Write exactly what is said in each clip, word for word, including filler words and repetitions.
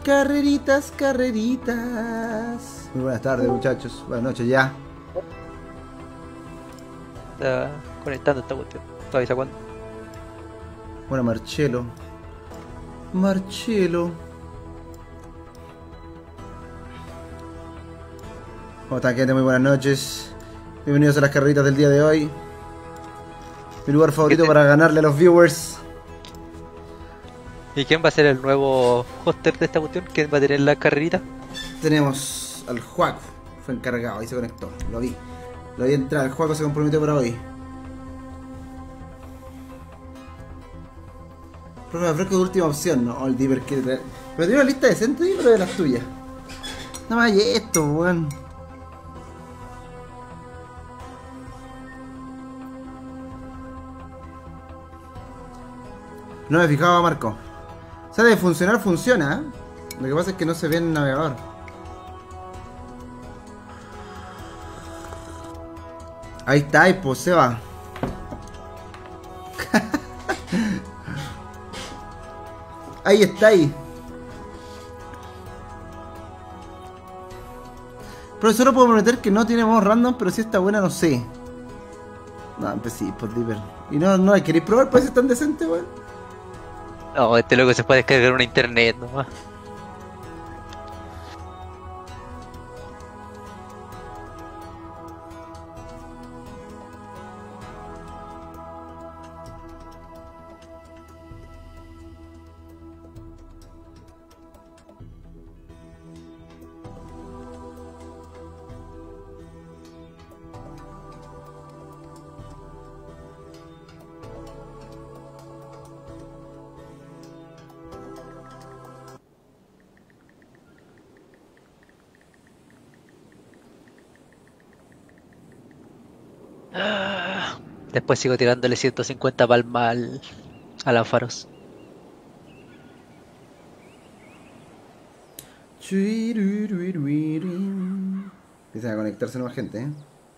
Carreritas, carreritas. Muy buenas tardes, muchachos. Buenas noches ya. Está conectando esta cuestión. ¿Todavía cuándo? Bueno, Marcelo. Marcelo. ¿Cómo están, gente? Muy buenas noches. Bienvenidos a las carreritas del día de hoy. Mi lugar favorito para ganarle a los viewers. ¿Y quién va a ser el nuevo hoster de esta cuestión? ¿Quién va a tener la carrerita? Tenemos al Juaco. Fue encargado, ahí se conectó. Lo vi. Lo vi entrar. El Juaco se comprometió para hoy. Pero me ofrezco de última opción, ¿no? El Dipper quiere traer. Pero tiene una lista decente, Dipper, de las tuyas. No me hay esto, weón. No me fijaba, Marco. O sea, de funcionar, funciona, ¿eh? Lo que pasa es que no se ve en el navegador. Ahí está, ahí pues se va. Ahí está, ahí. Pero solo puedo prometer que no tiene modo random, pero si está buena, no sé. No, pues sí, pues Dipper. ¿Y no, no la queréis probar? ¿Puede ser tan decente, weón? No, este loco se puede descargar una internet nomás. Después sigo tirándole ciento cincuenta palmas al, al Alfaros. Empiezan a conectarse nueva gente, ¿eh?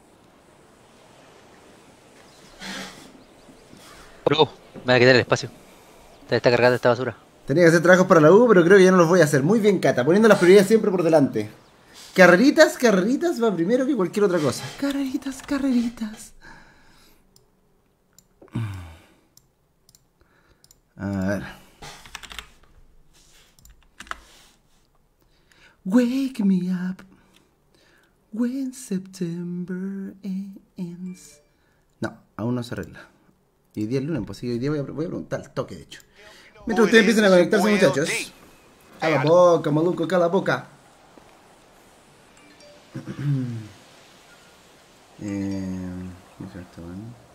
Bro, me va a quitar el espacio. Te está cargando esta basura. Tenía que hacer trabajos para la U, pero creo que ya no los voy a hacer. Muy bien, Cata, poniendo las prioridades siempre por delante. Carreritas, carreritas va primero que cualquier otra cosa. Carreritas, carreritas. A ver. Wake me up when September ends. No, aún no se arregla. Y hoy día es lunes, pues sí, hoy día voy a, voy a preguntar al toque, de hecho. Mientras ustedes empiecen a conectarse, muchachos. Cala la boca, maluco, cala la boca. eh, ¿Cómo se llama esto, man?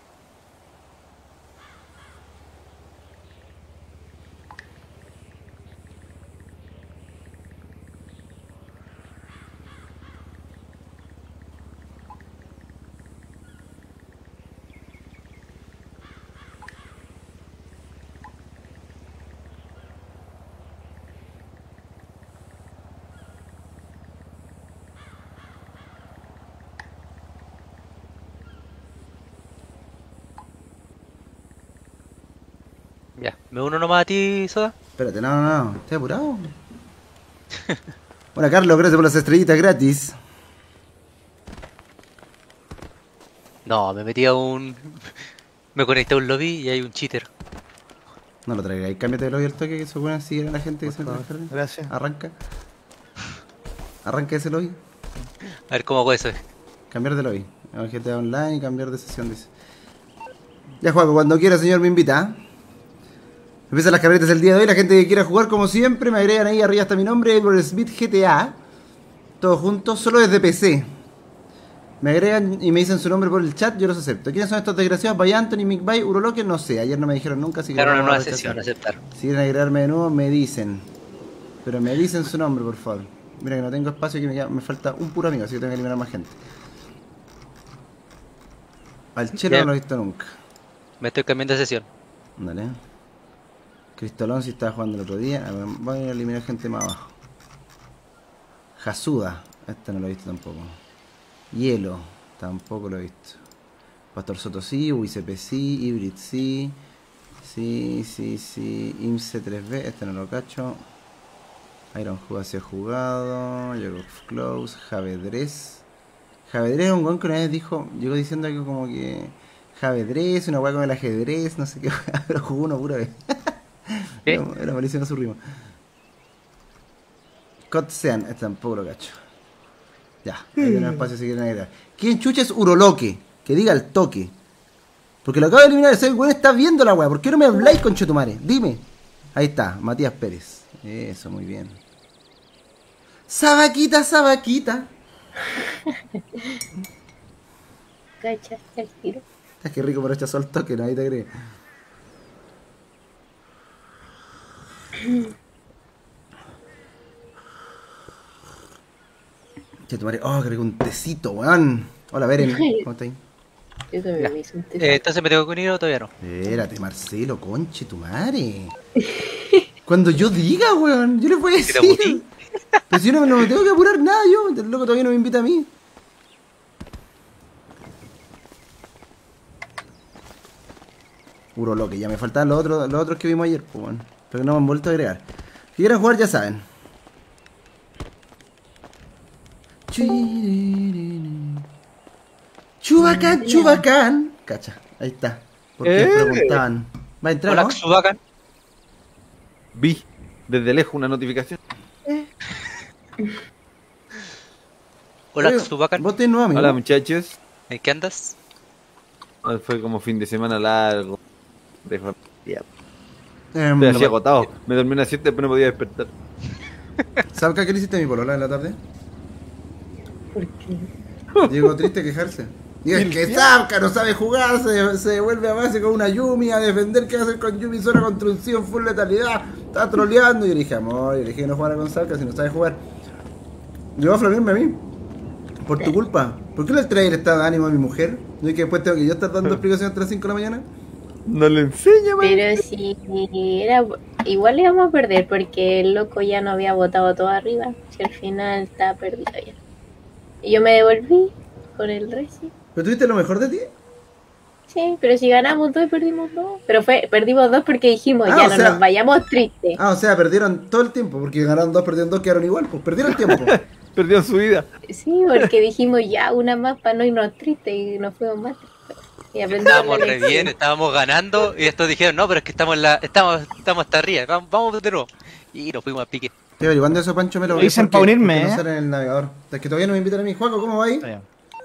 Ya, me uno nomás a ti, Soda. Espérate, no, no, no. ¿Estás apurado? Hola, Carlos, gracias por las estrellitas gratis. No, me metí a un... Me conecté a un lobby y hay un cheater. No lo traigáis, cámbiate de lobby al toque, que se pueden seguir a la gente que se me trae. Gracias. Arranca. Arranca ese lobby. A ver cómo hago eso. Cambiar de lobby. A G T A Online y cambiar de sesión, dice. Ya, Juaco, cuando quiera, señor, me invita. Empiezan las carreras del día de hoy. La gente que quiera jugar, como siempre, me agregan ahí arriba hasta mi nombre, Edward Smith G T A. Todos juntos, solo desde P C. Me agregan y me dicen su nombre por el chat, yo los acepto. ¿Quiénes son estos desgraciados? By Anthony, Mick Bay, Uroloque, no sé. Ayer no me dijeron nunca, así que Claro, no una voy a nueva rechazar. sesión, aceptar. Si quieren agregarme de nuevo, me dicen. Pero me dicen su nombre, por favor. Mira que no tengo espacio y que me, queda- me falta un puro amigo, así que tengo que eliminar más gente. Al Chelo Bien. no lo he visto nunca. Me estoy cambiando de sesión. Dale. Cristolón si estaba jugando el otro día. A ver, voy a eliminar gente más abajo. Jasuda. Este no lo he visto tampoco. Hielo. Tampoco lo he visto. Pastor Soto sí. U I C P sí. Hybrid sí. Sí, sí, sí. I M S E tres B. Este no lo cacho. Iron Juego se ha jugado. Llegó Close. Javedrez. Javedrez es un guan que una vez dijo. Llegó diciendo algo como que. Javedrez, una hueá con el ajedrez, no sé qué. Pero jugó uno pura vez. ¿Qué? Era, era malísimo su rima. Kotsean, este tampoco lo cacho. Ya, ahí tenemos espacio si quieren agregar. ¿Quién chucha es Uroloque? Que diga el toque. Porque lo acabo de eliminar, ese weón está viendo la weá. ¿Por qué no me habláis, conchetumare? Dime. Ahí está, Matías Pérez. Eso, muy bien. Sabaquita, sabaquita. Cachaste el tiro. Es que rico, pero rechazó el toque, nadie te cree. Conchetumare, oh, que rico un tecito, weón. Hola, Beren. ¿Cómo estáis? Yo también Ya. me hice un test. Eh, entonces me tengo que unir o todavía no. Espérate, Marcelo, conche tu madre. Cuando yo diga, weón, yo le voy a ¿Si te decir. apuré? Pero si no, no me tengo que apurar nada, yo. El loco todavía no me invita a mí. Puro loque, ya me faltaban los otros, los otros que vimos ayer, pues, weón. Pero que no me han vuelto a agregar. Si quieren jugar, ya saben. Chubacán, chubacán. Cacha, ahí está. Porque Eh. preguntaban. ¿Va a entrar, Hola, no? Xubacan. Vi desde lejos una notificación. Hola, Oye, Xubacan. Vos tenés nuevo amigo. Hola muchachos. ¿En qué andas? Ah, Fue como fin de semana largo. De familia. Em, Estoy así agotado. Me dormí una siesta y después no podía despertar. ¿Sabes qué le hiciste a mi polola en la tarde? ¿Por qué? Llegó triste a quejarse. Y es que Sabka no sabe jugar, se, se devuelve a base con una Yumi a defender qué hacer con Yumi sola contra un Sion full letalidad. Está troleando. Y yo le dije, amor, yo le dije que no jugara con Sabka si no sabe jugar. Llegó a flamearme a mí. Por tu culpa. ¿Por qué le trae el estado de ánimo a mi mujer? ¿No es que después tengo que yo estar dando explicaciones hasta las cinco de la mañana? No le enseña, man. Pero si era. Igual le íbamos a perder porque el loco ya no había votado todo arriba. Si al final estaba perdido ya. Y yo me devolví con el Reci. ¿Pero tuviste lo mejor de ti? Sí, pero si ganamos dos y perdimos dos. Pero fue, perdimos dos porque dijimos, Ah, ya o no sea- nos vayamos tristes. Ah, o sea, perdieron todo el tiempo. Porque ganaron dos, perdieron dos, quedaron igual. Pues perdieron el tiempo. Perdió su vida. Sí, porque dijimos ya una más para no irnos tristes y nos fuimos más tristes. Y aprendimos Estábamos la re lección. bien, estábamos ganando y estos dijeron, no, pero es que estamos en la, estamos, estamos hasta arriba, vamos, vamos de nuevo. Y nos fuimos a pique. Estoy averiguando eso, Pancho, me lo Lo voy dicen porque- pa' unirme, porque no ¿eh? sale en el navegador. Es que todavía no me invitan a mí. Juaco, ¿cómo va ahí? Está bien.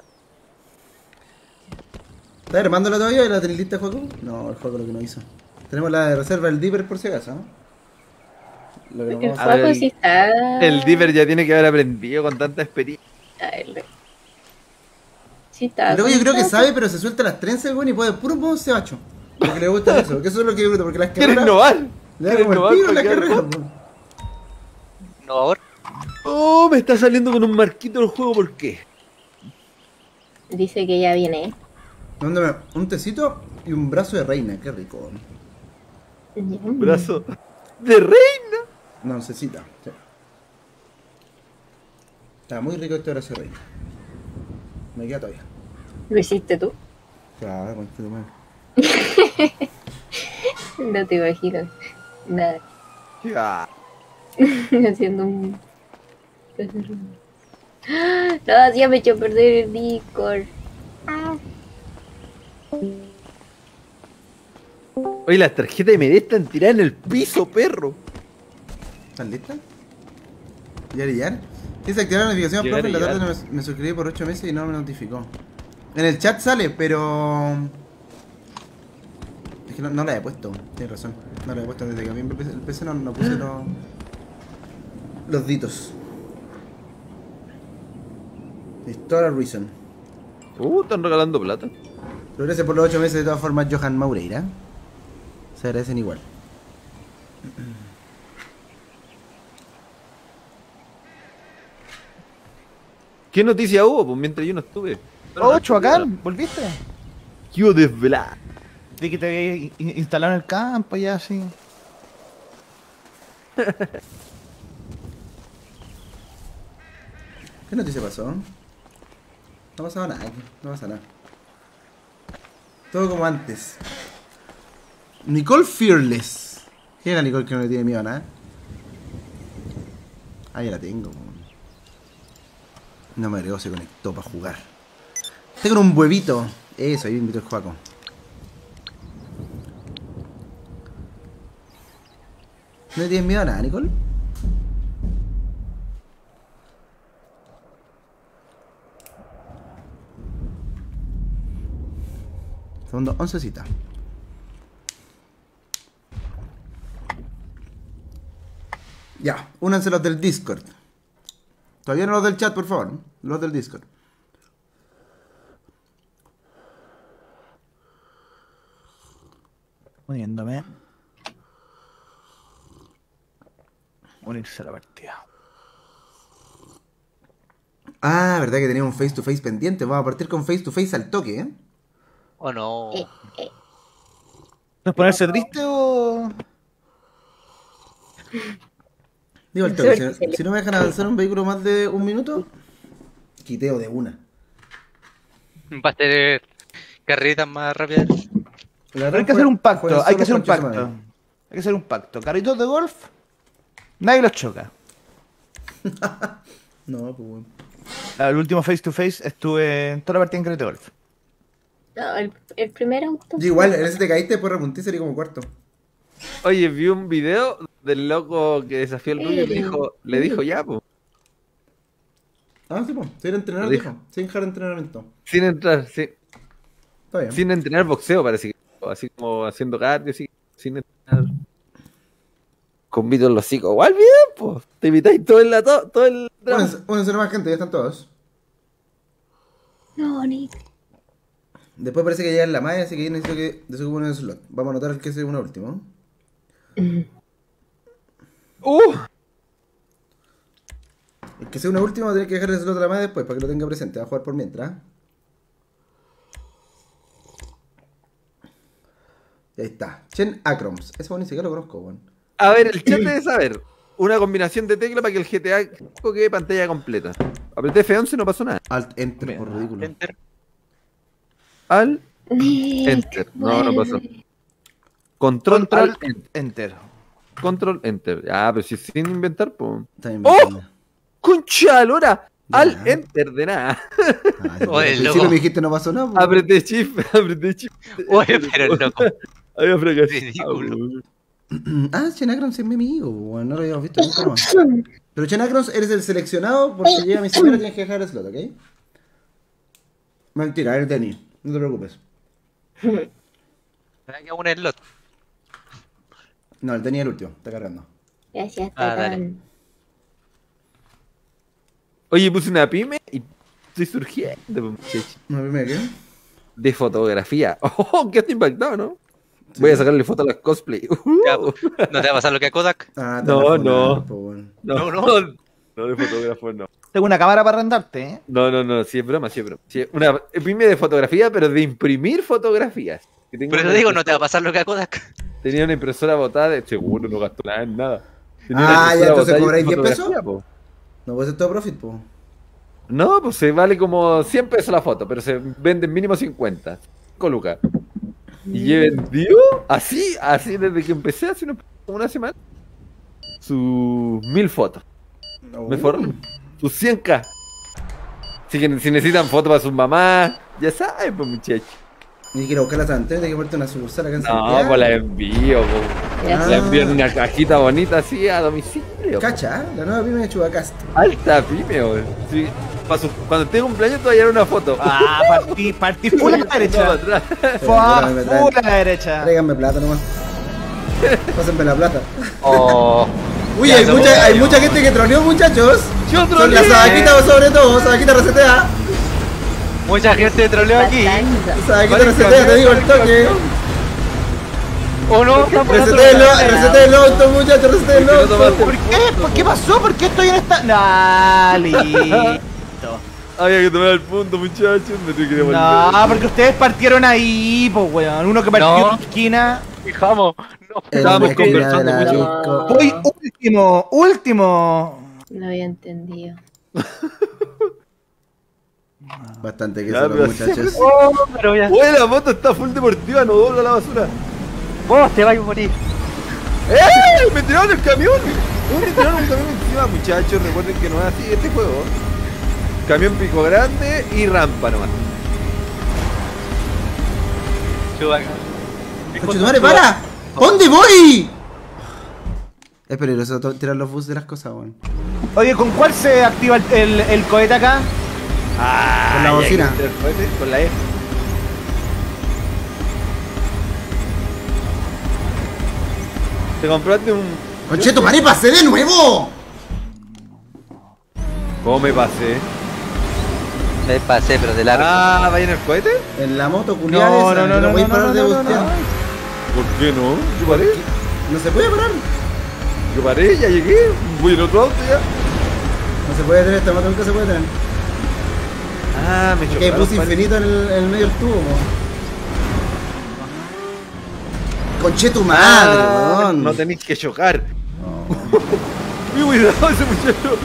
¿Estás armándola todavía? ¿La tenés lista, Juaco? No, el Juaco lo que no hizo. Tenemos la de reserva, el Dipper por si acaso, ¿no? Lo que nos El vamos a- A ver, Juaco el- sí está. El Diver ya tiene que haber aprendido con tanta experiencia. A ver, sí está. Y luego yo creo que conectado. sabe, pero se suelta las trenzas, güey, y puede puro modo cebacho. Porque le gusta eso, porque eso es lo que yo creo, porque las ¿Quieres carreras... innovar? Le da ¿Quieres como el innovar pico en para las quedar carreras, corto? po. Innovador. Oh, me está saliendo con un marquito el juego, ¿por qué? Dice que ya viene. Mándame un tecito y un brazo de reina, qué rico. Un brazo de reina. No, necesita. Sí. Está muy rico este brazo de reina. Me queda todavía. ¿Lo hiciste tú? Claro, con tu madre. No te imagino. Nada. Ya. Haciendo un. No, ya me echó a perder el Discord. Oye, las tarjetas de Medellín están tiradas en el piso, perro. ¿Están listas? ¿Ya ya? Dice activar la notificación, Llegar profe. y En la tarde llegar. me, me suscribí por ocho meses y no me notificó. En el chat sale, pero... Es que no, no la he puesto, tienes razón. No la he puesto desde que a mí el P C, el P C no, no puse los... Los ditos. Historia Reason. Uh, están regalando plata. Pero gracias por los ocho meses de todas formas, Johan Maureira. Se agradecen igual. ¿Qué noticia hubo? Pues mientras yo no estuve. Oh, Chuacán, ¿volviste? Yo desvelado. De que te había in- instalado en el campo ya así. ¿Qué noticia pasó? No pasaba nada, aquí, no pasa nada. Todo como antes. Nicole Fearless. ¿Quién era Nicole que no le tiene miedo a nada? Ah, ya la tengo. No me agregó, se conectó para jugar. Tengo un huevito. Eso, ahí invito el Juaco. ¿No tienes miedo a nada, Nicole? Segundo, once citas. Ya, únanse los del Discord. Todavía no los del chat, por favor. Los del Discord. Uniéndome. Unirse a la partida. Ah, verdad que tenía un face to face pendiente. Vamos a partir con face to face al toque, ¿eh? ¿O no? Eh, eh. ¿No es ponerse triste o...? Digo al toque, si, si no me dejan avanzar un vehículo más de un minuto, quiteo de una. Va a tener carreritas más rápidas. La Pero hay que hacer un pacto, hay que hacer un pacto. Hay que hacer un pacto. Carritos de golf, nadie los choca. No, pues bueno. El último face to face estuve en toda la partida en carrito de golf. No, el, el primer auto. Yo igual, en ese te caíste, después repunté y salí como cuarto. Oye, vi un video del loco que desafió al Rubio y le dijo, le dijo ya, pues. Ah, sí, pues. Sin entrenar, Lo dijo. dijo. Sin dejar entrenamiento. Sin entrar, sí. Está bien. Sin entrenar boxeo, parece que. Así como haciendo cardio, así, sin entrenar. Con Vito en los hocicos. Igual bien, pues. Te invitáis todo el lato, todo el drama. Únanse, únanse nomás, gente, ya están todos. No, ni. Después parece que llega en la malla, así que yo necesito que desocupe uno de slot. Vamos a anotar el que es uno último. Uh, El que sea uno último va a tener que dejar el slot a la malla después para que lo tenga presente. Va a jugar por mientras. Y ahí está. Chen Acroms. Ese bueno ni siquiera lo conozco, weón. a ver, el chat debe saber. Una combinación de tecla para que el G T A quede pantalla completa. Apreté F once y no pasó nada. Alt Enter, por ridículo. Enter. Al Enter. No, no pasó. Control, Control, Alt, Enter. enter. Control Enter. Ah, pero si sin inventar, pues. Está bien, ¡Oh! bien. ¡Concha de lora! Ya. Al Enter de nada. Ah, sí, Oye, al principio loco. me dijiste no pasó nada, pues. Apreté shift, apreté shift. Oye, pero loco. Había fracasado. Ridículo. Ah, Chen Acroms es mi amigo, weón. No lo habíamos visto nunca más. Pero Chen Acroms, eres el seleccionado. Por si llega mi señora, tienes que dejar el slot, ¿ok? Mentira, eres Denny. No te preocupes. ¿Será que aún es lot? No, el Denny es el último. Está cargando. Gracias, Ah, dale. Tatán. Oye, puse una pyme y estoy surgiendo, pues, muchacho. ¿No me qué? De fotografía. Oh, qué impactado, ¿no? Voy a sacarle foto a las cosplay. Ya, ¿no te va a pasar lo que a Kodak? Ah, te No, van a no. funar, po, weón. No, No, no. No, de fotógrafo no. Tengo una cámara para arrendarte, ¿eh? No, no, no, sí es broma, sí es broma. Sí, una pyme de fotografía, pero de imprimir fotografías. Que tengo Por eso una digo, no te va a impresora- pasar lo que a Kodak. Tenía una impresora botada, de... seguro no gastó nada en nada. Tenía Ah, una ya, impresora entonces botada y cobráis diez fotografía, pesos. po. No puede ser todo profit, po. No, pues se vale como cien pesos la foto, pero se venden mínimo cincuenta. cinco lucas. Y he vendido así, así desde que empecé, hace una, como una semana, sus mil fotos. Me forré. Sus cien k. Así que si necesitan fotos para sus mamás, ya saben, pues muchachos. Ni quiero buscarlas antes, hay que ponerte una sucursal acá en No, Santiago. pues la envío, pues. Gracias. La envío en una cajita bonita así a domicilio. Cacha, ¿eh? La nueva pyme de Chubacast. Alta pyme, weón. Sí, pa' su- cuando tenga un cumpleaños te voy a dar una foto. Ah, partí, partí full a la No, derecha. atrás. Fua, Espérame, espérame. full a la derecha. Tráiganme plata nomás. Pásenme la plata. Oh. Uy, Ya, hay somos mucha, hay varios. mucha gente que troleó, muchachos. Yo Son troleé. las Sadaquitas sobre todo, Sadaquita resetea. Mucha gente troleó aquí. Bastante. Sadaquita Vale, resetea, te digo el toque. ¿O no? Resetéenlo, resetéenlo auto, muchachos, resetéenlo ¿Por qué no auto. tomaste? ¿Por qué? ¿Por qué pasó? ¿Por qué estoy en esta...? No, listo. Había que tomar el punto, muchachos. Me tuve que devolver. No, porque ustedes partieron ahí, pues, weón. Uno que partió No. en la esquina. Fijamos. No. El Estábamos de esquina conversando de la mucho. disco. Voy último, último. No había entendido. Bastante que Ya, son pero- los muchachos. Oh, pero ya. Oye, la moto está full deportiva, no dobla la basura. Vos te vas a morir. ¡Eh! ¡Me tiraron el camión! ¿Cómo le tiraron un camión encima, muchachos? Recuerden que no es así este juego. Camión pico grande y rampa nomás. Chubaca. ¡Conche tu madre, para! ¿Dónde voy? Es peligroso to- tirar los buses de las cosas, weón. Oye, ¿con cuál se activa el, el, el cohete acá? Ah, Con la ya bocina. que el cohete, con la E. Te compraste un... ¡Conche tu madre, pasé de nuevo! ¿Cómo me pasé? Me pasé, pero de largo. Ah, ¿vaya en el cohete? En la moto, culiada No, esa, no, no, no no, voy a no, parar no, de no, no, bustear. ¿Por qué no? Yo paré. No se puede parar. Yo paré, ya llegué. Voy en otro auto ya. No se puede tener, esta moto nunca se puede tener. Ah, me Porque hay chocaron. bus parece. infinito en el, en el medio del tubo, mo. Conche tu madre, Ah, weón. no tenéis que chocar. Uy, cuidado ese muchacho.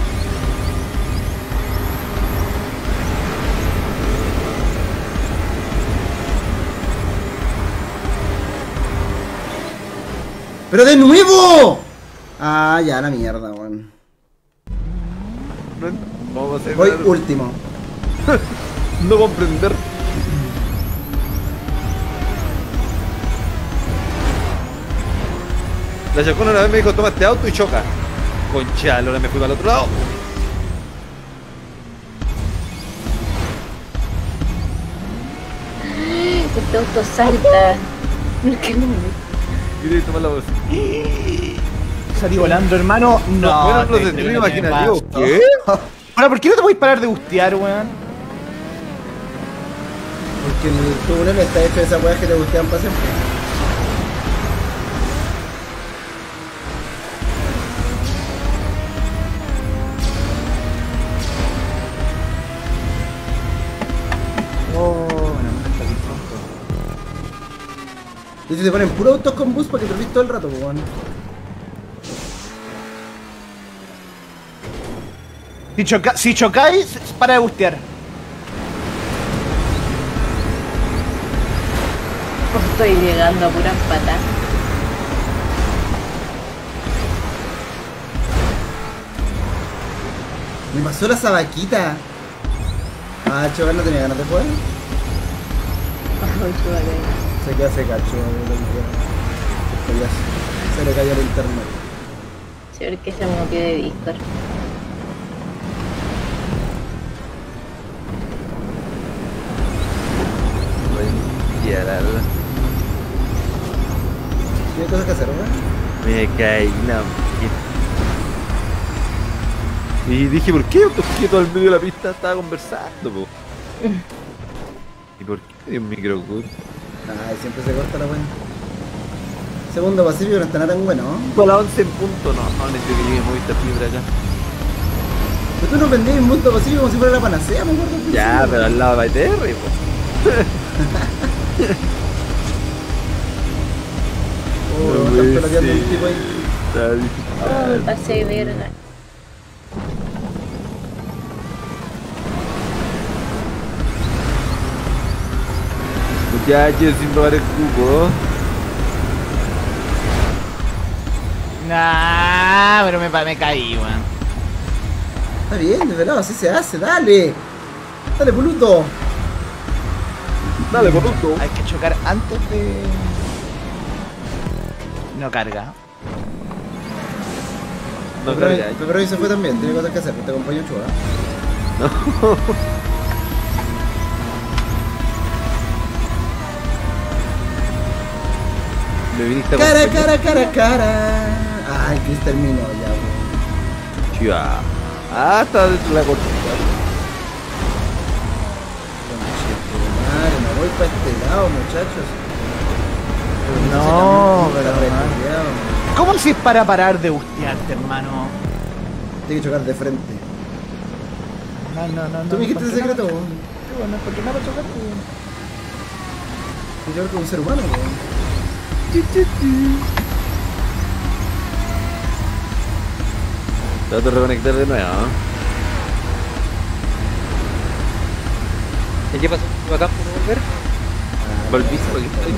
¡Pero de nuevo! Ah, ya, la mierda, weón. No, vamos a hacer Voy nada. último. No comprender. La chacona una vez me dijo, toma este auto y choca. Concha, ahora me fui para el otro lado. Este auto salta. ¿Qué me Quería tomar la voz. Salí volando, hermano. No, Bueno, te los creo, de no imaginativo. me ¿Qué? paso. Ahora, ¿por qué no te podéis parar de bustear, weón? Porque el túnel está hecho de esas weas que te gustean para siempre. Oh, bueno, está aquí pronto. Y si te ponen puro autos con bus para que te olvides todo el rato, pues, weón. Si, choca si chocáis, para de bustear. Estoy llegando a puras patas. Me pasó la sabaquita. Ah, chaval, no tenía ganas de jugar. Ay, chubaca. Se queda ese cacho, lo que quiera. Esto ya se- se le cayó el internet. Sí, porque se movió de Discord. Ya, la verdad. Tiene cosas que hacer, weón. Me caí la mierda. Y dije, ¿por qué autos quietos al medio de la pista estaba conversando, po? ¿Y por qué me dio un microcut? Ay, siempre se corta la weón. Segundo Pacífico no está nada tan bueno, ¿no? A las once en punto, no, no necesito que llegue Movistar Fibra acá. Pero tú no vendías un mundo Pacífico como si fuera la panacea, me acuerdo. al Ya, principio. pero al lado de I T R, po. Oh, No están puede peloteando un ser. tipo ahí. Está difícil. Oh, me pasé de verga. Muchachos, sin robar el cupo. Nah, pero me, pa- me caí, weón. Está bien, de verdad, así se hace, dale. Dale, puluto. Dale, por punto. Hay que chocar antes de... No carga. No, pero, claro, ya. pero hoy se fue también, tiene cosas que hacer, te acompañó Chua. Me viniste a Cara, acompañar. cara, cara, cara. Ay, Chris terminó ya, weón. Chiva. Ah, está dentro de la cortita. Madre, me voy para este lado, muchachos. No, Ese pero camión está man. reculeado. ¿Cómo haces para parar de bustearte, hermano? Tiene que chocar de frente. No, no, no, no. Tú me dijiste el encontré secreto, nada. weón. Sí, bueno, no encontré nada para chocarte, weón. Tiene que chocar con un ser humano, weón. Trato de reconectar de nuevo. ¿eh? ¿Y qué pasó? ¿Acá puedo volver? Volviste porque estoy.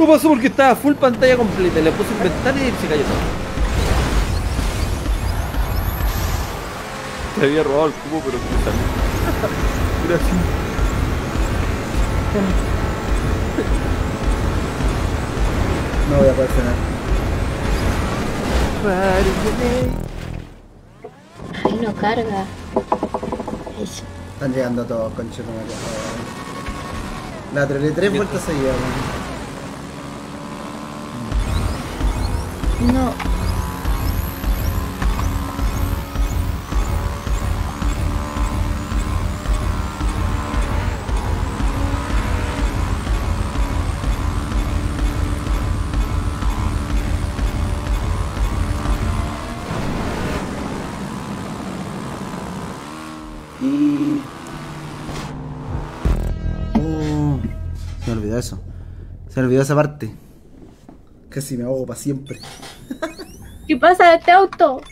No pasó porque estaba full pantalla completa. Le puse un ventana y se cayó todo. Te había robado el cubo, pero me salió. Gracias. No voy a poder frenar. Ay, no carga. Eso. Están llegando todos, conchito. La atreví tres vueltas seguidas, weón. No. Y... Oh, se me olvidó eso. Se me olvidó esa parte. Casi me ahogo para siempre. ¿Qué pasa de este auto?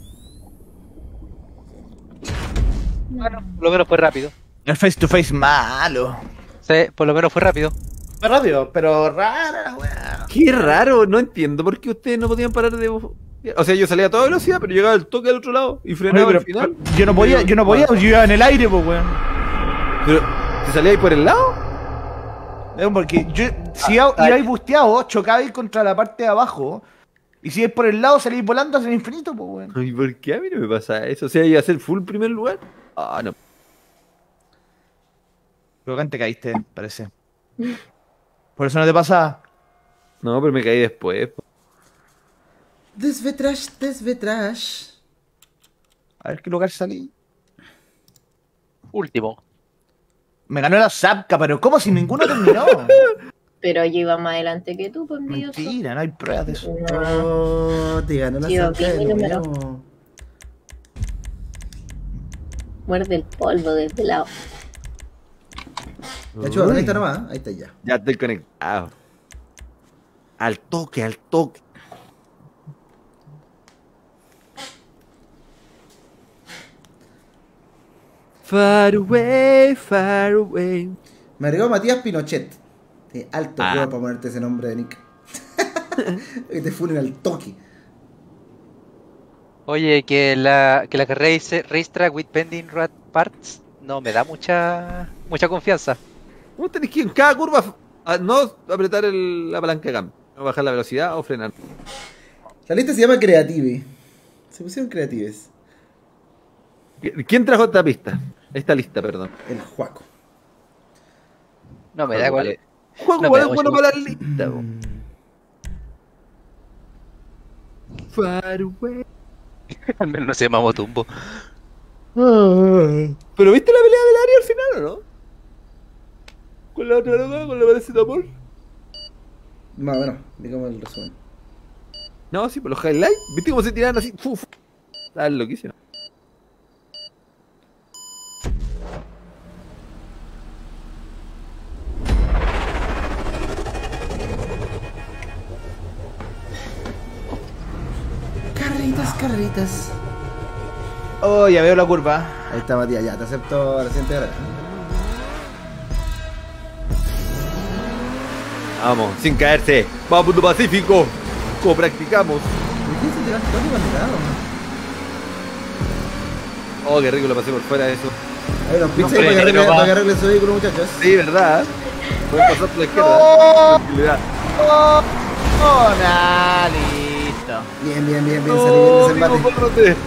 Bueno, por lo menos fue rápido. El face to face malo. Sí, por lo menos fue rápido. Fue rápido, pero rara la weá. Qué raro, no entiendo por qué ustedes no podían parar de... O sea, yo salía a toda velocidad, pero llegaba el toque al otro lado y frenaba Oye, al pero- final. pero yo no podía, yo no podía, yo iba en el aire, pues weón. Pero, ¿te salía ahí por el lado? Eh, Porque yo, si iba, ah, ibais busteado, chocabais contra la parte de abajo. Y si ibais por el lado, salís volando hacia el infinito, pues weón. ¿Y por qué a mí no me pasa eso? O sea, iba a ser full primer lugar. Ah, no. Creo que antes caíste, parece. Por eso no te pasa. No, pero me caí después. Desvetrash, desvetrash. A ver qué lugar salí. Último. Me ganó la Zapka, pero ¿cómo si ninguno terminó? Pero yo iba más adelante que tú, pues envidioso. Mentira, no hay pruebas de eso. Oh, te ganó la Tío, cerca de mi número. nuevo. Muerde el polvo desde el lado. Ya chulo, ahí está nomás, ¿eh? Ahí está ya. Ya estoy conectado. Al toque, al toque. Far away, far away. Me agregó Matías Pinochet. Sí, alto Ah. juego para ponerte ese nombre de Nick. Que te funen al toque. Oye, que la, que la carrera dice Racetrack with pending rat parts no me da mucha mucha confianza. Vos tenés que en cada curva a no apretar el- la palanca de cambio. No bajar la velocidad o frenar. La lista se llama Creative. Se pusieron creatives. ¿Quién trajo esta pista? Esta lista, perdón. El Juaco. No me da igual. Juego No, igual pero es bueno oye, para la lista. po. Far away. Al menos no se llama Motumbo. ¿Pero viste la pelea del área al final o no? Con la otra loca, con la parece de amor. Más o menos, digamos el resumen. No, sí, por los highlights. ¿Viste cómo se tiraban así? Fu, fu. Ah, loquísimo. Carritas, carritas. Oh, ya veo la curva. Ahí está Matías, ya, te acepto a la siguiente hora. Vamos, sin caerse. Vamos, Mundo Pacífico. Como practicamos. ¿De quién se tiró el toque para el lado? Oh, qué rico lo pasé por fuera de eso. Hay unos pizza No, ahí para que pero arregle- va. para que arregle su vehículo, muchachos. Sí, ¿verdad? Pueden pasar por la izquierda. No. Tranquilidad. Oh, oh, nah, listo. Bien, bien, bien, bien, salí bien de No, ese amigo, embate. córrete.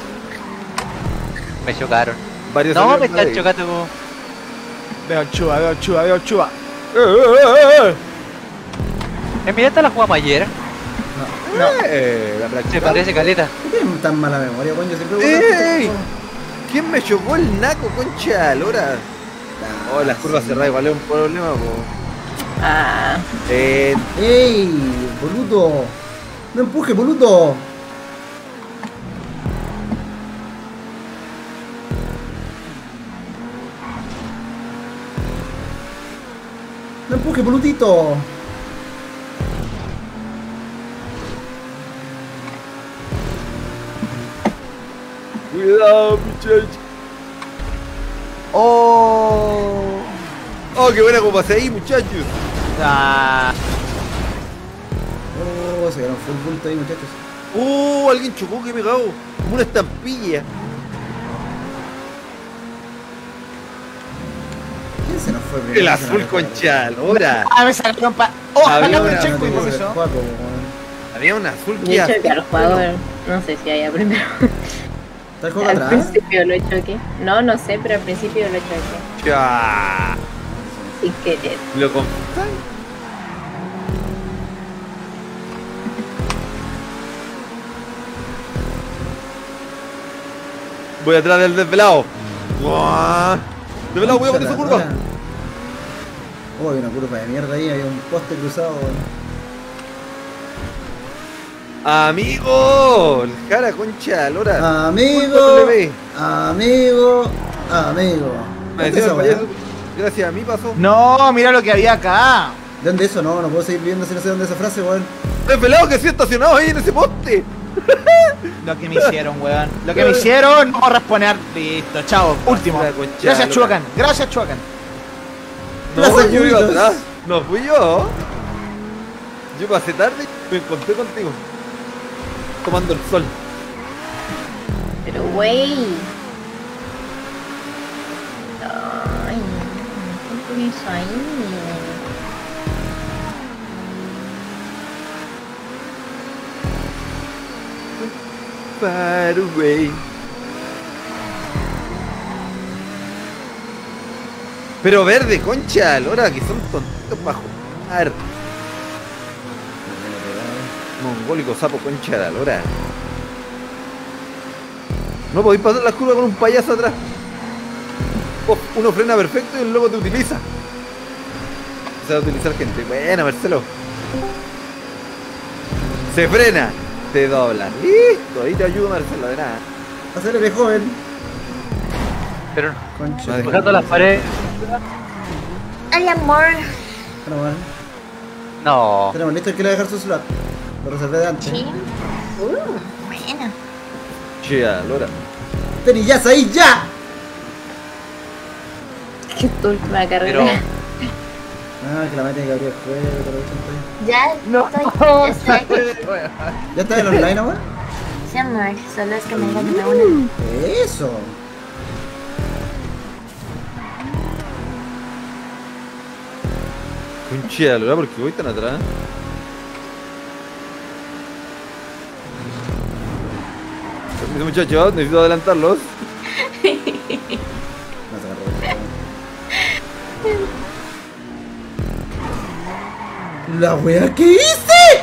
Me chocaron. Varios No, salieron me por están ahí. chocando como. Veo chuba, veo chuba, veo chuba. Eh, eh, eh, eh. En mi está la jugamos ayer. Eh, la Se practicamos. parece caleta. ¿Por qué tienen tan mala memoria, weón? Yo siempre ¡Ey! voy ¿Quién me chocó el naco, concha de lora? Oh, las curvas cerradas igual es un problema, po. Ah, Eh, ¡Ey! ¡Boludo! ¡No empuje, boludo! ¡No empuje, boludito! cuidado, muchachos. Oh. Oh, qué buena como pasé ahí, muchachos. Ah. se quedaron full bulto ahí, muchachos. ¡Uh! Alguien chocó que pegado. Como una estampilla. ¿Quién se nos fue primero? El azul con Chalora. Ah, me sacaron pa... Ojalá Había me una- checo y No, por no, eso. Juaco, weón. Había un azul Yo que choqué al jugador. No sé si haya primero. ¿Está el juego Al atrás? principio lo choqué. No, no sé, pero al principio lo choqué. Ya. Sin querer. Lo con... Voy atrás del desvelado. ¡Guau! Desvelado, voy a poner esa curva. Oh, hay una curva de mierda ahí, hay un poste cruzado, weón. Amigo, el cara concha, Lora. Amigo, amigo, amigo. Me ¿Dónde decía esa el weá? payaso, gracias a mí pasó. No, mira lo que había acá. ¿Dónde eso? No, no puedo seguir viendo si no sé dónde esa frase, weón. Desvelado que sí estacionado ahí en ese poste. Lo que me hicieron, weón. Lo que me hicieron, vamos a responder. Listo, chao. Último. La concha, Gracias, loca. Chuacan. Gracias, Chuacan. No, Gracias, yo iba Julitos. atrás. No fui yo. Yo pasé tarde y me encontré contigo. Tomando el sol. Pero, wey. Ay, ¿qué te hizo ahí? Far away. Pero verde, concha, Lora, que son tontitos para jugar. Mongólico sapo, concha, la Lora. No podéis pasar las curvas con un payaso atrás. Oh, uno frena perfecto y el loco te utiliza. Se va a utilizar gente. Buena, Marcelo. Se frena. Te dobla. Listo, ahí te ayudo, Marcelo, de nada. Acelere, joven. Pero Concha. Madre. buscando las paredes. Ay, amor. Bueno, bueno. No. Tenemos listo el que le va a dejar su slot. Lo reservé de antes. Sí. Uh, buena. Chea, Lora. Teni, ya, ahí, ya. Qué tu última carrera. Pero Ah, que la mete que abrir el juego, todo lo que Ya, no. Estoy, ya estoy aquí. ¿Ya está en online ahora? Sí, amor. Solo es que me diga que me una. Eso. Concha, Lora, porque voy tan atrás. Permiso, muchachos, necesito adelantarlos. No se agarró. La wea que hice.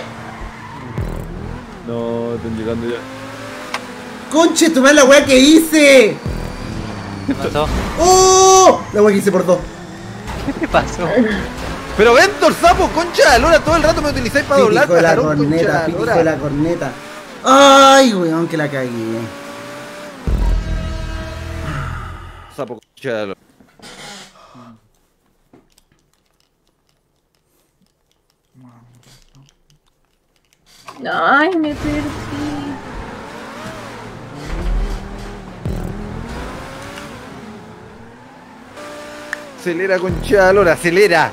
No, están llegando ya. Conche, tu madre, la wea que hice. ¿qué pasó? ¡Oh! La wea que hice por dos. ¿Qué te pasó? Pero Ventor, sapo, concha, Lora, todo el rato me utilizáis para doblar, Pitijo de la pajarón, corneta, concha, pitijo Lora. de la corneta. Ay, weón, que la cagué. Sapo, concha, Lora. Ay, me perdí. Acelera, concha, Lora, acelera.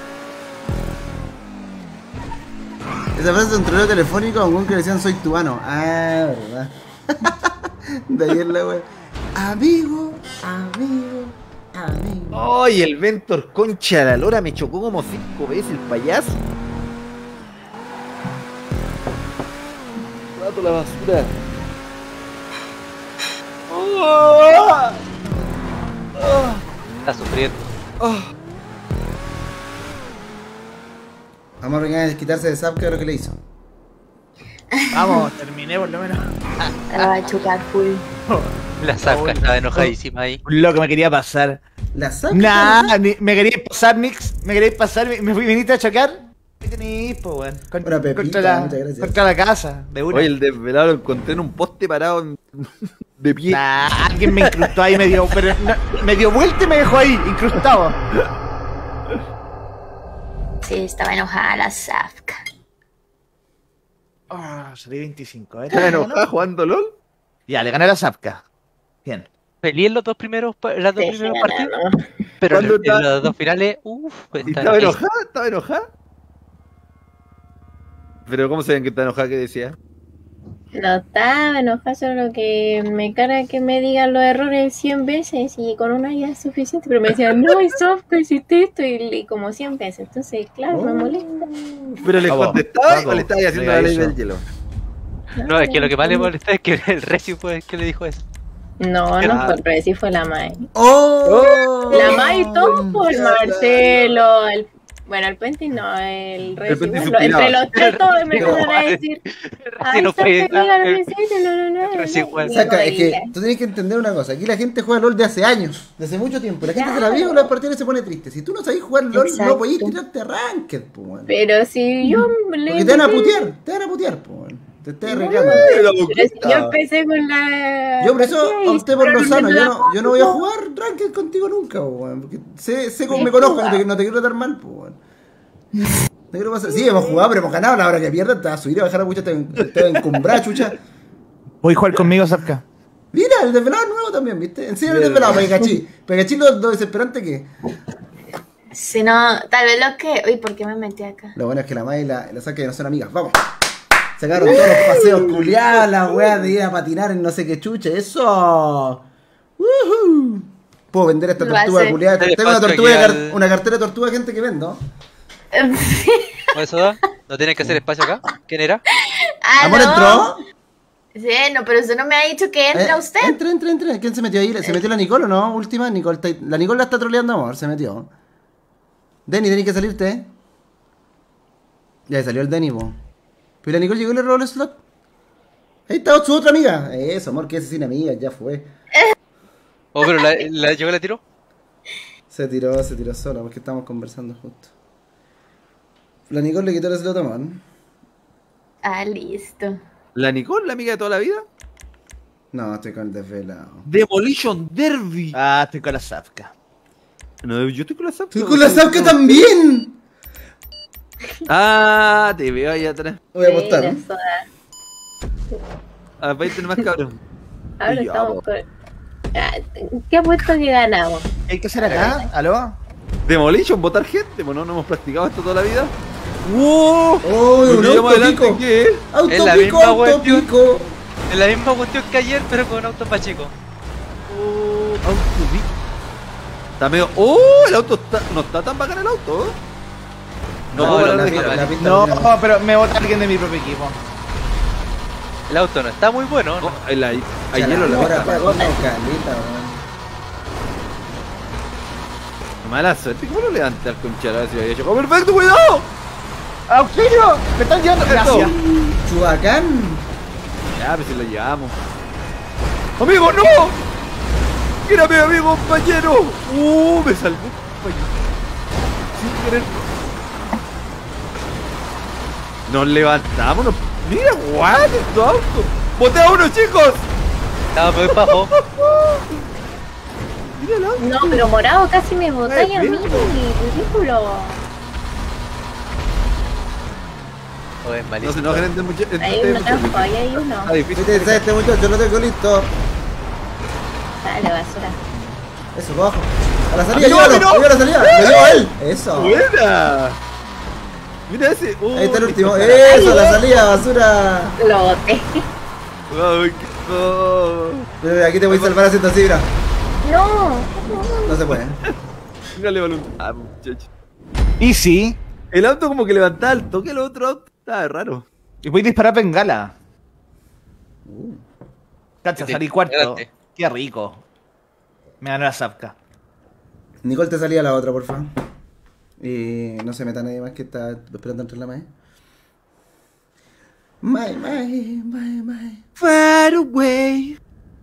Esa frase de un troleo telefónico a un weón que le decían soy tubano. Ah, verdad. De ayer la wea. Amigo, amigo, amigo. Ay, el Ventor, concha, la Lora me chocó como cinco veces el payaso. Rato la basura. Oh, Está sufriendo. oh. Vamos a venir a desquitarse de Zap, que es lo que le hizo. Vamos, terminé por lo menos. La va a chocar full. La saca, estaba enojadísima ahí. Lo que me quería pasar. ¿La Zap? Nah, ni- me queríais pasar, Nix. Me queríais pasar. Me, me fui- viniste a chocar. ¿Qué tenéis, po, weón? Con- Una pepita, contra, la, muchas gracias. contra la casa, de una. Oye, el desvelado lo encontré en un poste parado en- de pie. Nah, alguien me incrustó ahí, me dio, pero no, me dio vuelta y me dejó ahí, incrustado. Sí, estaba enojada la Zafka. Ah, salí veinticinco, ¿eh? ¿Estás enojada jugando LOL? Ya, le gané a la Zapka. Bien. Peleé en los dos primeros, pa- las dos Sí, primeros sí, partidos, no, no. pero en, ¿Cuándo en está- los dos finales, uff, ¿Y ¿Estaba enojada? ¿Estaba enojada? Pero ¿cómo saben que está enojada? ¿Qué decía? No estaba enojada, solo que me cara que me digan los errores cien veces y con una ya es suficiente. Pero me decían, no, soft, que hiciste esto, y, y como cien veces. Entonces, claro, me molesta. ¿Pero le Vamos, contestaba vamos, o le estaba haciendo diga la ley eso. del hielo? No, es que lo que más le molesta es que el Reci fue el que le dijo eso. No, no fue el Reci, fue la Mai. ¡Oh! La Mai y todo por Ya, Marcelo, el, bueno, el Penti no, el Reci. Penti Bueno, entre suspiraba. los tres todos me empezaron a decir, El Reci ay, no soft, fue. que diga lo que hiciste, no, no, no. El Reci no, igual. no, Saca, es que dile. tú tienes que entender una cosa. Aquí la gente juega LOL de hace años, de hace mucho tiempo. La gente se la vive con las partidas y se pone triste. Si tú no sabes jugar LOL, Exacto. no podés tirarte a Ranked, po, weón. Pero si yo le Porque te van a empecé- putear, te van a putear, po, weón. Te estás arreglando. Pero si yo empecé con la. Yo por eso y opté por lo sano. Yo la- no, yo no voy a jugar Ranked contigo nunca, po, weón. Porque sé, sé cómo me conozco, no te, no te quiero tratar mal, po, weón. No quiero pasar. Sí, hemos jugado, pero hemos ganado. La hora que pierdas te vas a subir a bajar a mucha, te, te va a encumbrar, chucha. Voy a jugar conmigo, Zapka. Mira, el desvelado es nuevo también, ¿viste? Enseña el desvelado, Pegachí. Pegachí lo, lo desesperante que es. Si no, tal vez lo que. Uy, ¿por qué me metí acá? Lo bueno es que la May y la, la Saca no son amigas. Vamos. Sacaron todos los paseos culiados, la weá de ir a patinar en no sé qué chuche. Eso. Woohoo. Puedo vender esta Lo tortuga hace. culiada. Dale, Tengo una paso tortuga, de aquí car- al- una cartera de tortuga gente que vendo. ¿Por eso da? ¿No tienen que hacer espacio acá? ¿Quién era? Ah, ¿Amor no. entró? Sí, no, pero usted no me ha dicho que entra Eh, usted. Entra, entra, entra. ¿Quién se metió ahí? ¿Se metió la Nicole o no? Última, Nicole. está- La Nicole la está troleando, amor. Se metió. Denny, tenés que salirte. Ya salió el Denny, po. Pero la Nicole llegó y le robó el slot. Ahí está su otra amiga. Eso, amor, que es sin amiga, ya fue. Oh, pero la, la llegó y la tiró. Se tiró, se tiró sola porque estábamos conversando justo. La Nicole le quitó el slot a man. Ah, listo. ¿La Nicole, la amiga de toda la vida? No, estoy con el desvelado. Demolition Derby. Ah, estoy con la Zapka. No, yo estoy con la Zapka. ¡Estoy con la Zapka también! Ah, te veo ahí atrás. Voy a apostar. Sí, ¿no? eso da. A veinte nomás, cabrón. Ahora Ya, estamos po. con. Ah, ¿qué apuesto que ganamos? ¿Qué hay que hacer acá? ¿Aló? Demolition, votar gente. Bueno, no hemos practicado esto toda la vida. ¡Wow! ¡Oh, un autopico! Es ¿Qué? la ¡Autopico, misma autopico! Es la misma cuestión que ayer, pero con autos más chicos. Oh, autopico. Está medio. ¡Oh! El auto está. No está tan bacán el auto, ¿eh? No, No, puedo la- hablar de la- nada. la- pista No, no. pero me vota alguien de mi propio equipo. El auto no está muy bueno, No, ¿no? el ahí. Ya Ayer lo la hora, levanta. pa, con la caleta, weón. Mala suerte. ¿Cómo lo levanta el conchero? Si había hecho. ¡Oh, perfecto! ¡Cuidado! ¡Auxilio! ¡Me están llevando! Gracias. Chubacán. Ya, pues si lo llevamos. ¡Amigo, no! ¡Mira, mi amigo, compañero! ¡Uh! Me salvó, compañero. Sin querer. Nos levantamos. Nos... ¡Mira, what! ¡Esto auto! ¡Boté a uno, chicos! Estaba muy bajo. ¡Mira el auto! No, pero morado casi me botáis a mí, Ridículo. ridículo. Oh, es No malísimo. se enojen entre muchachos. Hay uno trampa, ahí hay uno. Está difícil. Viste, ¿sabes? Este muchacho lo tengo listo. Dale, basura. Eso, para abajo. A la salida, ¡A mí no, llévalo. a mí no! Llévalo a la salida. Me llevo a él. Eso. ¡Buena! Mira ese. ¡Uh! Ahí está el último. mi Eso, a la salida, basura. Lo boté. cosa. ¡Ay, qué no! Pero aquí te voy a salvar haciendo así, mira. No. No se puede. Póngale voluntad, ah, muchacho. Y sí. El auto como que levantaba el toque, el otro auto estaba raro. Y voy a disparar bengala. Cacha, Sí, salí cuarto. adelante. Qué rico. Me ganó la Zapka. Nicole, te salía la otra, porfa. Y no se meta nadie más que está esperando entre la mae. Mae, mae, mae, mae. Far away.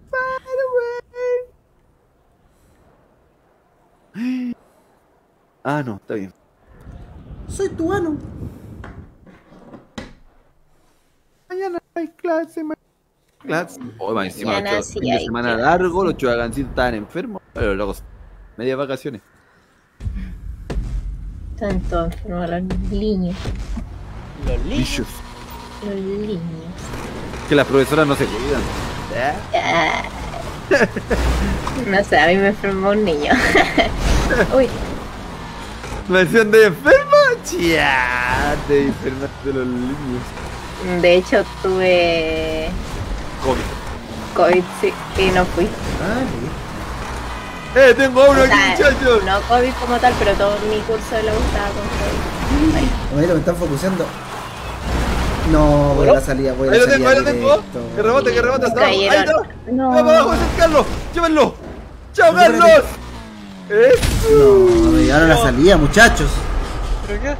Ah, no, está bien. Soy tu ano. Mañana hay clase, ma- clase. Oh, más encima, Mañana los sí fin de hay semana clase. largo, los chuvagancitos estaban enfermos. Pero locos, medias vacaciones. Tanto enfermo los niños. Bichos. Los niños. Que las profesoras no se cuidan. Ah. No sé, a mí me enfermó un niño. Uy, Me decían de enferma Chiate, Fernando de los niños. De hecho, tuve COVID. COVID, sí, y no fui. Ah, sí. ¡Eh, tengo a uno O aquí, sea, muchachos! no COVID como tal, pero todo mi curso de la U estaba con COVID. Ahí. Mira, me están focuseando. No, voy a la salida, voy a Ahí la lo tengo, salida. ahí lo tengo. directo. Que rebote, que rebote hasta abajo. Ahí está. Cayeron. No. ¡Va para abajo, ese es Carlos! ¡Llévenlo! ¡Chao, No, espérate. Carlos! ¡Eso! No, me llegaron a la salida, muchachos. ¿Pero qué?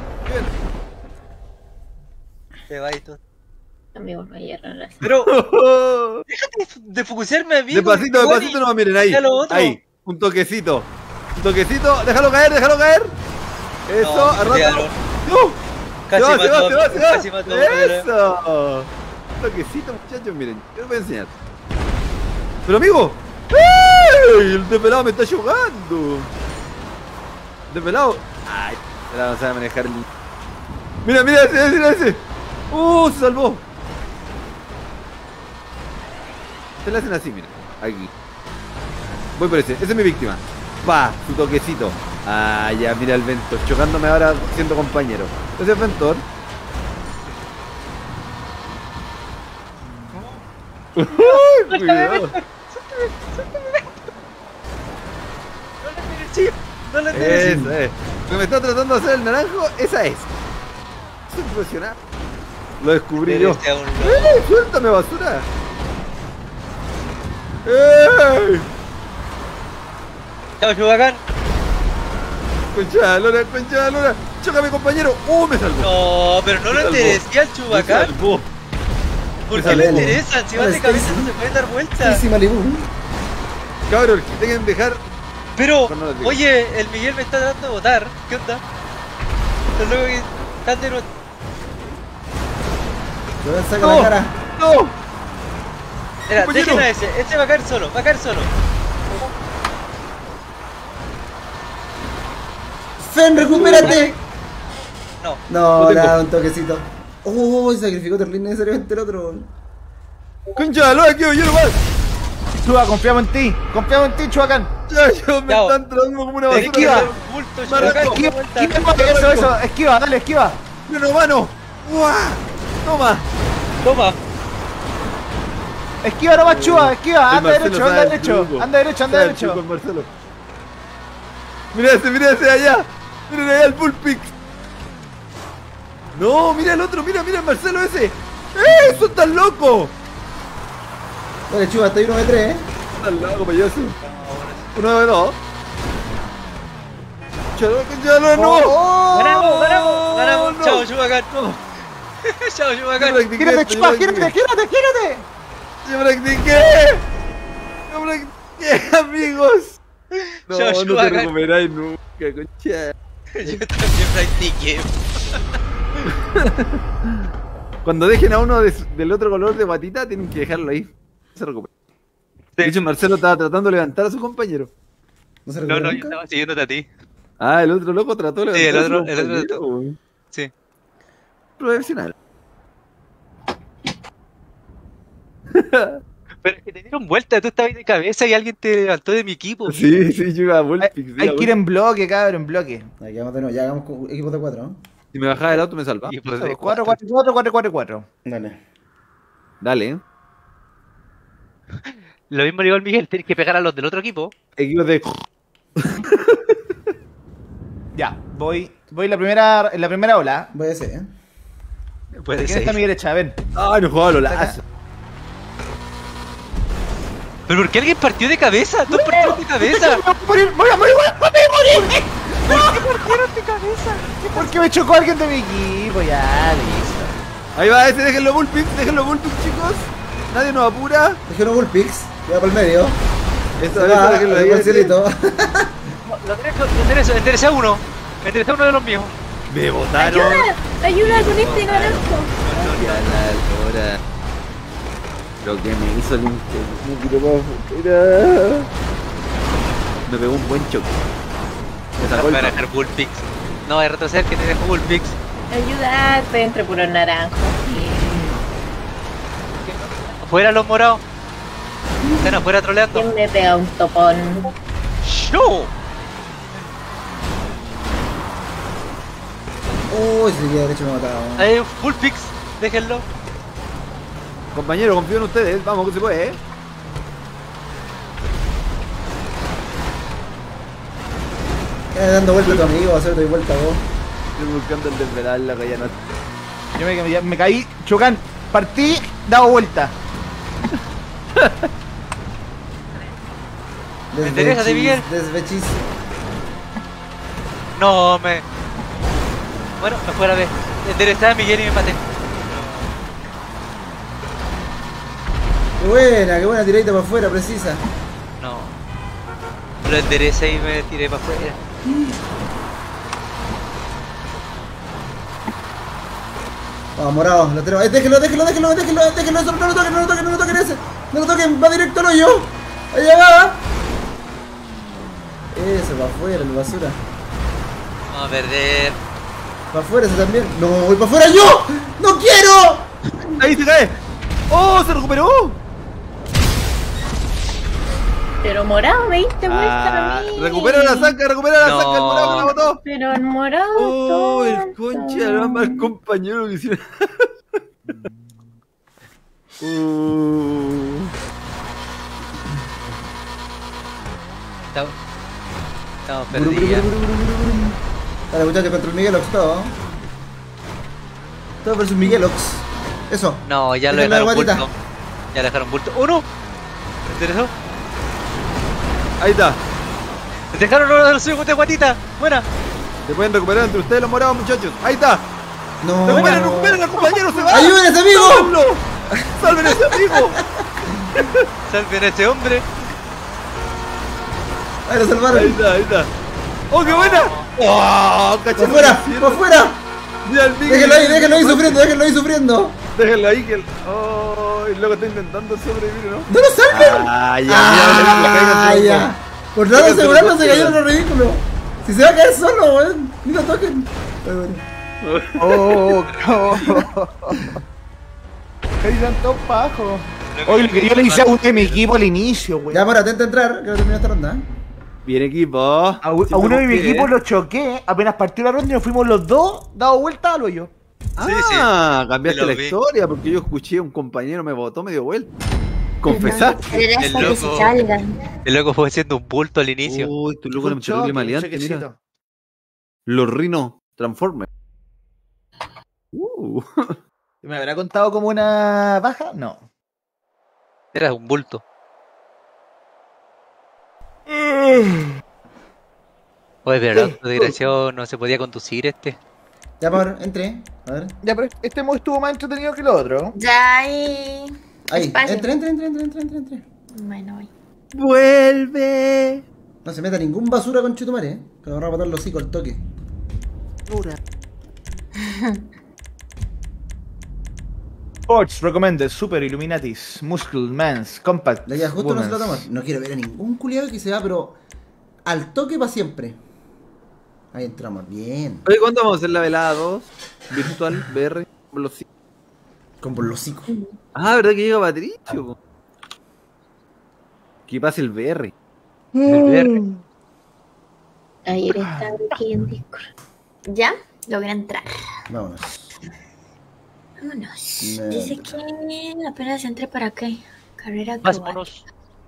Te va y todo. Amigos, me dieron la Pero, déjate de focusearme a mí. Despacito, porque, despacito nomás, miren ahí. ya lo otro. Ahí, un toquecito. Un toquecito, déjalo caer, déjalo caer. Eso, No, arrastra. tiraron. ¡No! Casi se va, se va, mató, se va, se va. casi mató, Eso. Un toquecito, muchachos, miren. Yo les voy a enseñar. Pero amigo, ¡ey! El desvelado me está jugando. Desvelado. Ay, ahora no sabe manejar el. Mira, mira ese, mira ese. ¡Uh! Se salvó. Se le hacen así, mira. Aquí. Voy por ese. Esa es mi víctima. Pa, su toquecito. Ah, ya, mira el Ventor. Chocándome ahora siendo compañero. Ese es Ventor. Uy, cuidado. No le enderecí. Eso es. Lo que me está tratando de hacer el naranjo, esa es. Es impresionante. Lo descubrí yo. Enderecé a un lobo. ¡Eh! ¡Suéltame, basura! ¡Eh! Chao, Chubacán. Concha de lora, concha de lora. Chócame, compañero. ¡Uh! Me salvó. No, pero no Me lo salvó. enderecé al Me Chubacán. salvó. ¿Por Me qué le salvó. enderezan? Si Hola, van de cabeza Stacy. no se pueden dar vueltas. Sí, Malibu. Cabros, que tengan que dejar. Pero, No, no lo digo. oye, el Miguel me está tratando de votar. ¿Qué onda? Los locos que están de nuevo. Yo saca ¡No! la cara. ¡No! Mira, Compañero. dejen a ese. Ese va a caer solo, va a caer solo. Fen, recupérate. No. No, Lo le tengo. da un toquecito. Oh, sacrificó terrible necesariamente el otro. Concha de lora, quiero yo nomás. Chuba, confiamos en ti. Confiamos en ti, Chubacán. Ya, yo me Chao. están tratando como una basura. Esquiva. Bulto, Me Chubacán, arranco. da vuelta. Esquiva, eso, eso. Esquiva, dale, esquiva. ¡Mano, mano! ¡Uah! ¡Toma! Toma. Esquiva nomás, Chuba, esquiva. El Anda Marcelo derecho, sabe anda el derecho. truco. Anda derecho, anda Sabe el truco, derecho. el Marcelo. Mira ese, mira ese de allá. Miren allá el Bullpix. No, mira el otro, mira, mira el Marcelo ese. ¡Eh! ¡Eso está loco! Dale, Chuba, hasta ahí uno de tres, eh. Está loco, payaso. Uno de dos. Chalo, chalo, no. Oh, Ganamos, ganamos, ganamos. no. Chao, Chubacán. Chao, Yo Chubacán. practiqué Gírate, esto, yo Chuba, practiqué. gírate, gírate, gírate. Yo practiqué. Yo practiqué, amigos. No, Chao, no te Chewbacca. recuperáis nunca, concha. Yo también practiqué. Cuando dejen a uno de su- del otro color de batita, tienen que dejarlo ahí. No se recupera. De hecho, Marcelo estaba tratando de levantar a su compañero. No se No, recupera no, yo nunca. estaba siguiéndote a ti. Ah, el otro loco trató de Sí, levantar el a su otro- el otro compañero, trató. güey. Sí. Profesional. Pero es que te dieron vuelta, tú estabas ahí de cabeza y alguien te levantó de mi equipo. Sí, sí, yo iba a Hay, Volpix. hay que ir en bloque, cabrón, en bloque. Aquí vamos de nuevo, ya hagamos con- equipos de cuatro, ¿no? Si me bajaba del auto, me salvaba. Y pues, de cuatro, cuatro, cuatro, cuatro, cuatro, cuatro. Dale. Dale, ¿eh? Lo mismo le digo al Miguel, tienes que pegar a los del otro equipo. Equipos de. Ya, voy, voy en la primera, en la primera ola. Voy a ese, ¿eh? Puede ¿Quién está a mi ser. derecha? Ven. Ay, no jugaba los lazos. ¿Pero por qué alguien partió de cabeza? Tú partieron de cabeza. Voy a morir, voy a morir, voy a morir, morir. ¿Por qué partieron de cabeza? Porque me chocó alguien de mi equipo, ya, listo. Ahí va ese, déjenlo Bullpix, déjenlo Bullpix, chicos. Nadie nos apura. Dejé uno Bullpix, ya para el medio. Eso, Se eso, va, déjenlo ahí ahí. Marcelito. Lo enderezo, lo enderezo, enderecé a uno. Enderecé a uno de los míos. Me botaron. ¡Ayuda! ¡Ayuda con este naranjo! Ya la hora. Lo que me hizo el internet. Mira. Me pegó un buen choque. Me sacó el. Para dejar Bullpix. No, es retroceder que te dejo Bullpix. ¡Ayuda! Estoy entre puros naranjos. Afuera los morados. Están afuera troleando. ¿Quién me pega un topón? ¡Show! Uy, si seguía derecho me mataba. Hay un full fix, déjenlo. Compañero, confío en ustedes. Vamos, que se puede, ¿eh? Queda dando vuelta a tu amigo, a hacerte vuelta a vos. Estoy buscando el desvelar la que ya no. Yo me, me, me caí, chocan, partí, dado vuelta. Enderezate, Miguel. Desvechis. No, me. Bueno, me fue la vez. Enderezaba a Miguel y me maté. Qué buena, qué buena tiradita para afuera, precisa. No. Lo enderecé y me tiré para afuera. Vamos, morado, lo tenemos. Eh, déjenlo, déjenlo, déjenlo, déjenlo, déjenlo, eso, no lo toquen, no lo toquen, no lo toquen ese. No lo toquen, va directo al hoyo. Allá va. Eso, para afuera, el basura. Vamos a perder. Para afuera ese también. No, voy para afuera yo. ¡No quiero! ¡Ahí se cae! ¡Oh, se recuperó! Pero morado me diste vuelta Ah, a mí. recupera la saca, recupera la No. saca, el morado me la botó. Pero el morado. Oh, el tonto. concha, era mal compañero que hicieron. uh. Estamos, estamos perdidos. Dale, muchachos, contra el Miguelox, todo. Todo versus Miguelox. Eso. No, ya lo Déjenlo de dejaron guatita. bulto. Ya lo dejaron bulto. ¡Oh, no! ¿Me interesó? Ahí está. ¡Me dejaron uno de los suyos de guatita! ¡Buena! Se pueden recuperar entre ustedes los morados, muchachos. Ahí está. No. Recuperen, recuperen al compañero, se va. ¡Ayuden a ese amigo! ¡Sálvenlo! ¡Salven a ese amigo! ¡Salven a ese hombre! Ahí lo salvaron. Ahí está, ahí está. ¡Oh, qué buena! ¡Oh, ¡Por cachorro! fuera! ¡Por fuera! Mira el Miguel. Déjenlo ahí, déjenlo ahí sufriendo, déjenlo ahí sufriendo. Déjenlo ahí que el. ¡Oh! El loco está intentando sobrevivir, ¿no? ¡No lo salven! ¡Ah, ya! ¡Ah, ya, ya! Por nada Cáiganse asegurarlo los se cayeron los ridículos. Si se va a caer solo, weón. Ni lo toquen. Ay, bueno. Oh, oh. Caían todos bajo. Oye, lo que yo le hice a uno de mi equipo al inicio, güey. Ya, Mora, atenta a entrar, que no termina esta ronda. ¿Eh? Bien, equipo. A, u- a uno de mi equipo lo choqué, apenas partió la ronda y nos fuimos los dos, dado vuelta al hoyo. Sí, sí. Ah, cambiaste Me lo la vi. historia porque yo escuché a un compañero me botó medio vuelta. Confesaste. Pero El deja que se loco. salgan. El loco fue haciendo un bulto al inicio. Uy, tu loco Fue le un metió terrible choque, un maleante, choquecito. mira. Los Rhino Transformers. Uh. ¿Me habrá contado como una baja? No. Era un bulto. Oye, pero la otra dirección no se podía conducir este. Ya, Mora, entre. A ver. Ya, pero este modo estuvo más entretenido que el otro. Ya hay. Ahí, espacio. entre, entre, entre, entre, entre, entre, entre. Bueno, voy. Vuelve. No se meta ningún basura con Chutumare, eh. Que lo van a matar los hocico al toque. Sports recommended, Super Illuminatis, Muscle, Mans, Compact. La que justo no se lo Women's. toma. No quiero ver a ningún culiado que se va, pero al toque para siempre. Ahí entramos, bien. Oye, ¿cuándo vamos a hacer la velada dos? Virtual, V R, por los cinco. Con por los hocico. Ah, ¿verdad que llega Patricio? po? Que pase el V R. El verde. Ayer estaba aquí en Discord. Ya, logré entrar. Vámonos. Vámonos. Me- Dice que apenas entré para acá. Carrera Más acrobática. monos.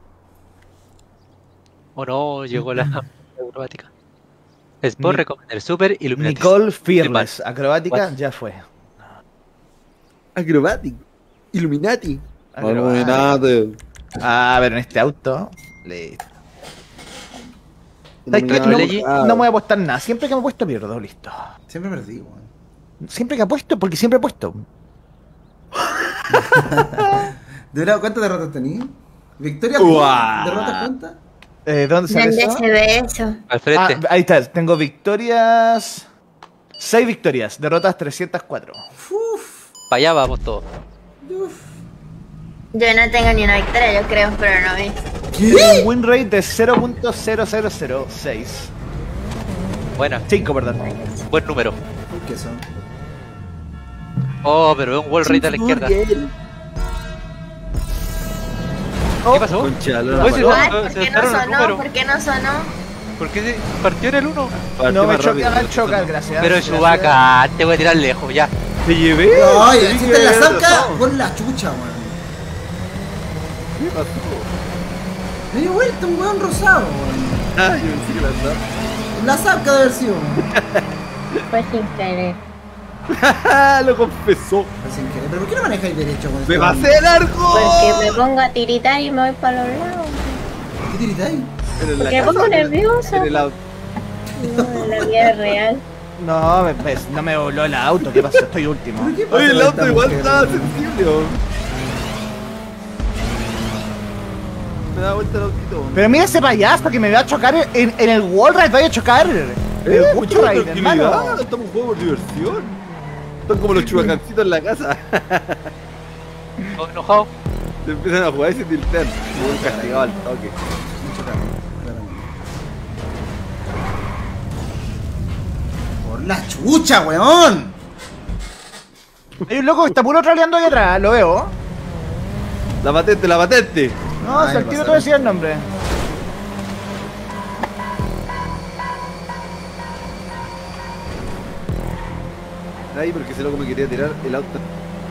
O no, llegó la acrobática. Sport Ni- recomienda el Super Illuminati. Nicole Fearless, acrobática, What? ya fue. Acrobatic. Illuminati. Illuminati. Ah, pero en este auto. Listo. ¿Sabes qué? No, Legi- no me voy a apostar nada. Siempre que me apuesto pierdo, listo. Siempre perdí, weón. Siempre que apuesto, porque siempre apuesto. ¿De verdad cuántas derrotas tenías? ¿Victoria? Uah. ¿Derrotas cuántas? Eh, ¿Dónde sale ¿Dónde eso? se ve eso? Al Ah, frente. ahí está, tengo victorias. seis victorias, derrotas trescientas cuatro. Para allá vamos todos. Yo no tengo ni una victoria, yo creo, pero no vi. Tengo un win rate de cero punto cero cero cero seis. Buena, cinco, perdón. buen número. ¿Qué son? Oh, pero es un wall rate a la izquierda. ¿Qué pasó? Concha, la Pues, paró. se- What? ¿Por se qué no dejaron el sonó? número. ¿Por qué no sonó? ¿Por qué se partió en el uno? No me más rápido. choqueaba el chocar, gracias. Pero gracias. Chubaca, te voy a tirar lejos, ya. ¿Te llevé? Oye, Te si dije está en la que zanca, era pon la chucha, weón. ¿Qué pasó? Me dio vuelta un weón rosado, weón. Ah, yo pensé que la andaba. La zanca de haber sido. Fue sin querer. Lo confesó. Fue sin querer. ¿Pero por qué no manejáis derecho con ¡Me esto? pasé de largo! Porque me pongo a tiritar y me voy para los lados. ¿Qué tiritáis? ¿Pero en la Porque me casa pongo o en el- nerviosa. en el auto? No, en la vida real. No, me- me- no me voló el auto, ¿qué pasó? Estoy último. ¿Por qué pasa Oye, el con auto esta igual mujer, estaba weón? sensible, weón. Me da vuelta el autito. Pero mira ese payaso que me va a chocar en, en el wall ride, vaya a chocar. Eh, El mucho ride, tranquilidad, hermano. estamos en un juego por diversión. Son como los chubacancitos en la casa. ¿Todo enojado? Se empiezan a jugar y se tiltean. Muy castigado al toque. Mucho carro, claramente. Por la chucha, weón. Hay un loco que está puro troleando ahí atrás, lo veo. La patente, la patente. No, Ay, si al me tiro te pasaron. decía el nombre. Ahí porque ese loco me quería tirar el auto.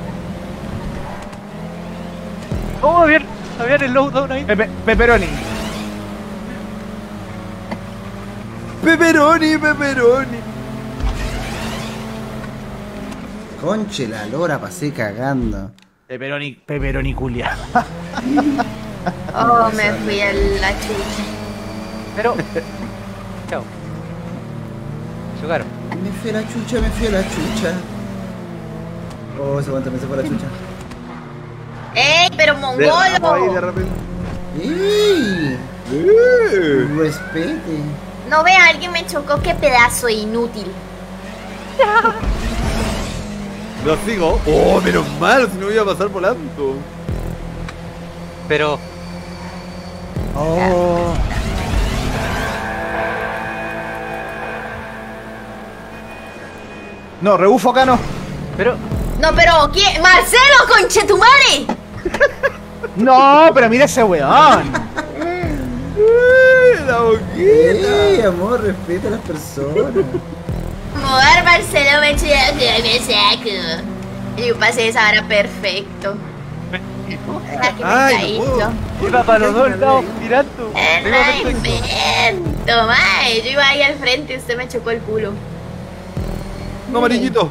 ¿Cómo había, había el lowdown ahí? Pepe, pepperoni. Pepperoni, pepperoni. Conche la lora, pasé cagando. Pepperoni, pepperoni culia. Oh, me fui a la chucha. Pero... Chao. Chocaron. Me fui a la chucha, me fui a la chucha. Oh, se aguanta, me se fue la chucha. ¡Ey, pero Derramo ahí de mongolo! repente. ¡Ey! Eh. Respete. No vea, alguien me chocó, qué pedazo inútil. Lo sigo. Oh, menos mal, si no iba a pasar volando. Pero... Oh. No, rebufo acá no. Pero... No, pero ¿quién? ¡Marcelo, conchetumare! No, pero mira ese weón. Eh, la boquita. ¡Ey, amor! Respeta a las personas. Mover Marcelo me eché me saco. Y un pase esa hora perfecto. Aquí me Ay, caí no puedo. yo. Iba para los dos lados mirando. Eh, Iba no perfecto. invento, mae. Yo iba ahí al frente y usted me chocó el culo. No, amarillito.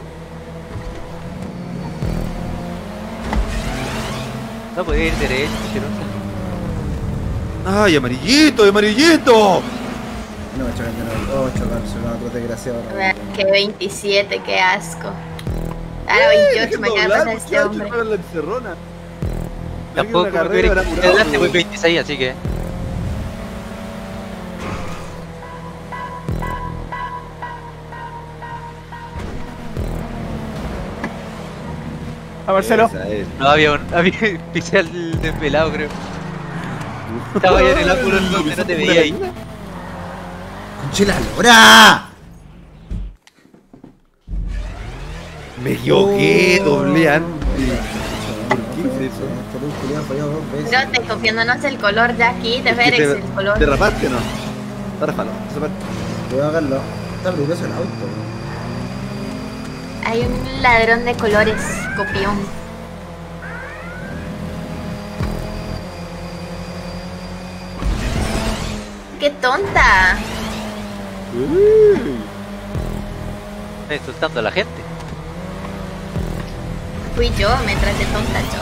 No podía ir derecho, Cheronza. Ay, amarillito, amarillito. No, chocan de nuevo. Oh, chocan, chocan otro desgraciado. Que veintisiete, qué asco. Ahora veintiocho me acaba de pasar este hombre. La encerrona. Tampoco Alguien me una carrera hubiera habrá quitado apurado, adelante, voy pero- veintiséis, así que... A Marcelo. Esa es. No, había un... Había... Pisé al desvelado, creo. Estaba ahí en el ángulo en donde no te veía ahí. ¡Conche la lora! Me equivoqué, Oh. doble antes. ¿Por qué hice eso? Este luz culiao fallado dos veces. No te copiándonos el color de aquí, de Es que Fénix, te, el color. ¿Te rapaste o no? Está raspado. Esa parte. Voy a hacerlo. Está peligroso el auto. Hay un ladrón de colores, copión. ¡Qué tonta! Uy. Está insultando a la gente. Fui yo, me traté tonta yo.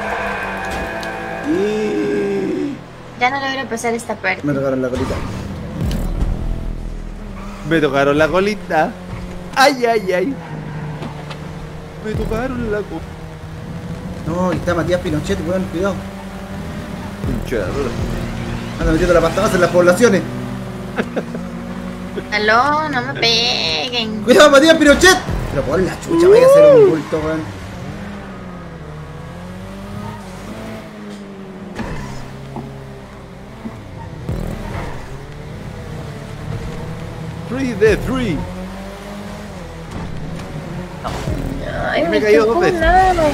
Ya no logro pasar esta parte. Me tocaron la colita. Me tocaron la colita. Ay, ay, ay. Me tocaron la colita. No, y está Matías Pinochet, weón, cuidado. Pinche la lora. Anda metiendo la pasta base en las poblaciones. Aló, no me peguen. ¡Cuidado, Matías Pinochet! Pero por la chucha, vaya a ser un bulto, weón. Three de three. Ay, Me me cayó chocó dos veces. nada. No,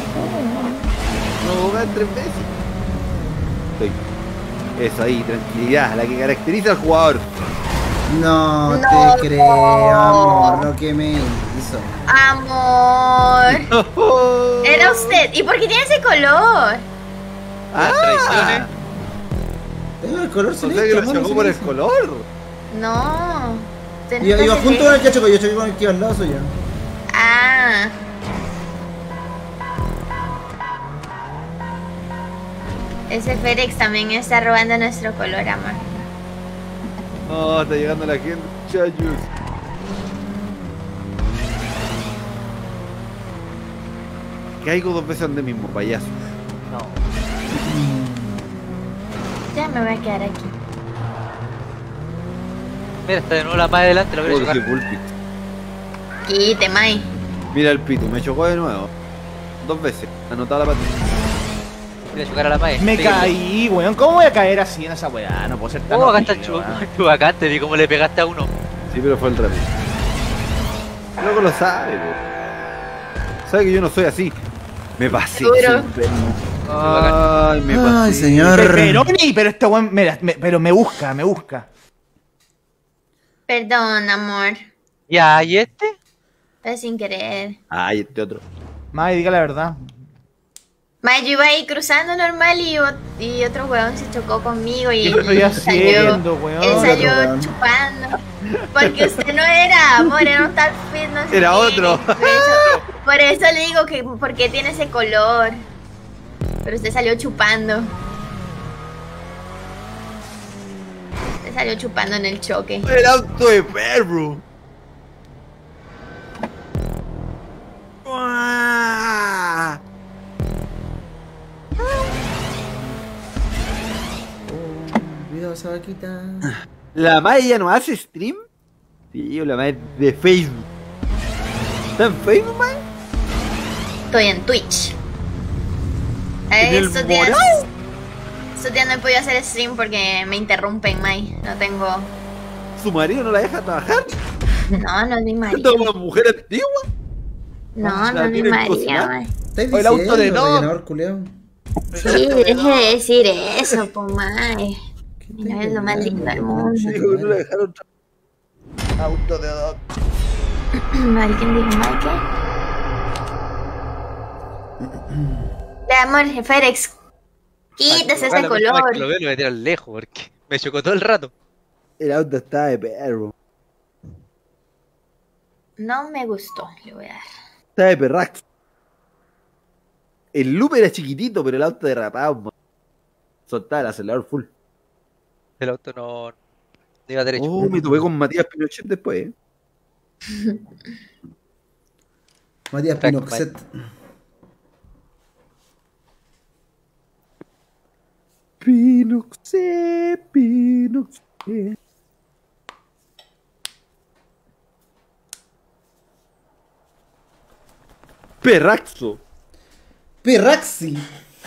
jugar tres veces. Sí. Eso ahí, tranquilidad, la que caracteriza al jugador. No, No. te creo, amor, lo que me hizo. Amor. Era usted. ¿Y por qué tiene ese color? Las traiciones. Tengo el color O sea celeste, que lo amor, chocó no por sé el qué color. No. hizo. Iba, iba junto con el que chocó, yo choqué con el que iba al lado suyo. Ah. Ese Férex también está robando nuestro color, amor. No, está llegando la gente, muchachos. Caigo dos veces donde mismo, payaso. No. Ya me voy a quedar aquí. Mira, está de nuevo la más adelante, lo voy a Porque chocar. Pulpit. Quite, Mai. Mira el pito, me chocó de nuevo. Dos veces, anotado la patita. Voy a chocar a la mae. Me Síguelo. caí, weón. ¿Cómo voy a caer así en esa weá? No puedo ser tan Oh, acá está el horrible, weón. Chubacán, te vi cómo le pegaste a uno. Sí, pero fue el rápido. Luego lo sabe, po. Sabe que yo no soy así. Me pasé. Seguro. soy enfermo. Ay, me pasé. Ay, señor. Pepperoni, pero este weón me, me- pero me busca, me busca. Perdón, amor. Ya, ¿y este? Fue sin querer. Ay, este otro. Mae, diga la verdad. Mae, yo iba ahí cruzando normal y, o- y otro weón se chocó conmigo y ¿Qué estoy él haciendo, weón? Él salió Otro weón. chupando. Porque usted no era, amor, era un tal fit, no sé Era qué. otro. Por eso, por eso le digo que por qué tiene ese color. Pero usted salió chupando. Usted salió chupando en el choque. El auto de perro. ¡Uah! Cuidado esa vaquita. ¿La Mae ya no hace stream? Sí, la Mae de Facebook. ¿Está en Facebook, Mae? Estoy en Twitch. ¿En el Estos días, morado? estos días no he podido hacer stream porque me interrumpen, Mai. No tengo. ¿Su marido no la deja trabajar? No, no es mi ¿Esta marido. es una mujer antigua? No, la no es mi tienen marido, cocinada. Mai. ¿Estáis O el auto de diciendo, no. rellenador culiao? Sí, deje de decir eso, pues, Mai. No es lo más lindo del mundo. Dijo que no la dejaron trabajar. Auto de dos. Mai, ¿quién dijo Mai qué? De amor, Férex. Quítese ese Ojalá, la próxima vez que lo color. veo lo voy a tirar lejos porque me chocó todo el rato. El auto está de perro. No me gustó, le voy a dar. Está de perrax. El loop era chiquitito, pero el auto derrapado, man. Soltaba el acelerador full. El auto no, no iba derecho. Oh, me topé con Matías Pinochet después, eh. Matías Crack, Pinoxet. Pinochet, Pinochet. Perraxo. Perraxi.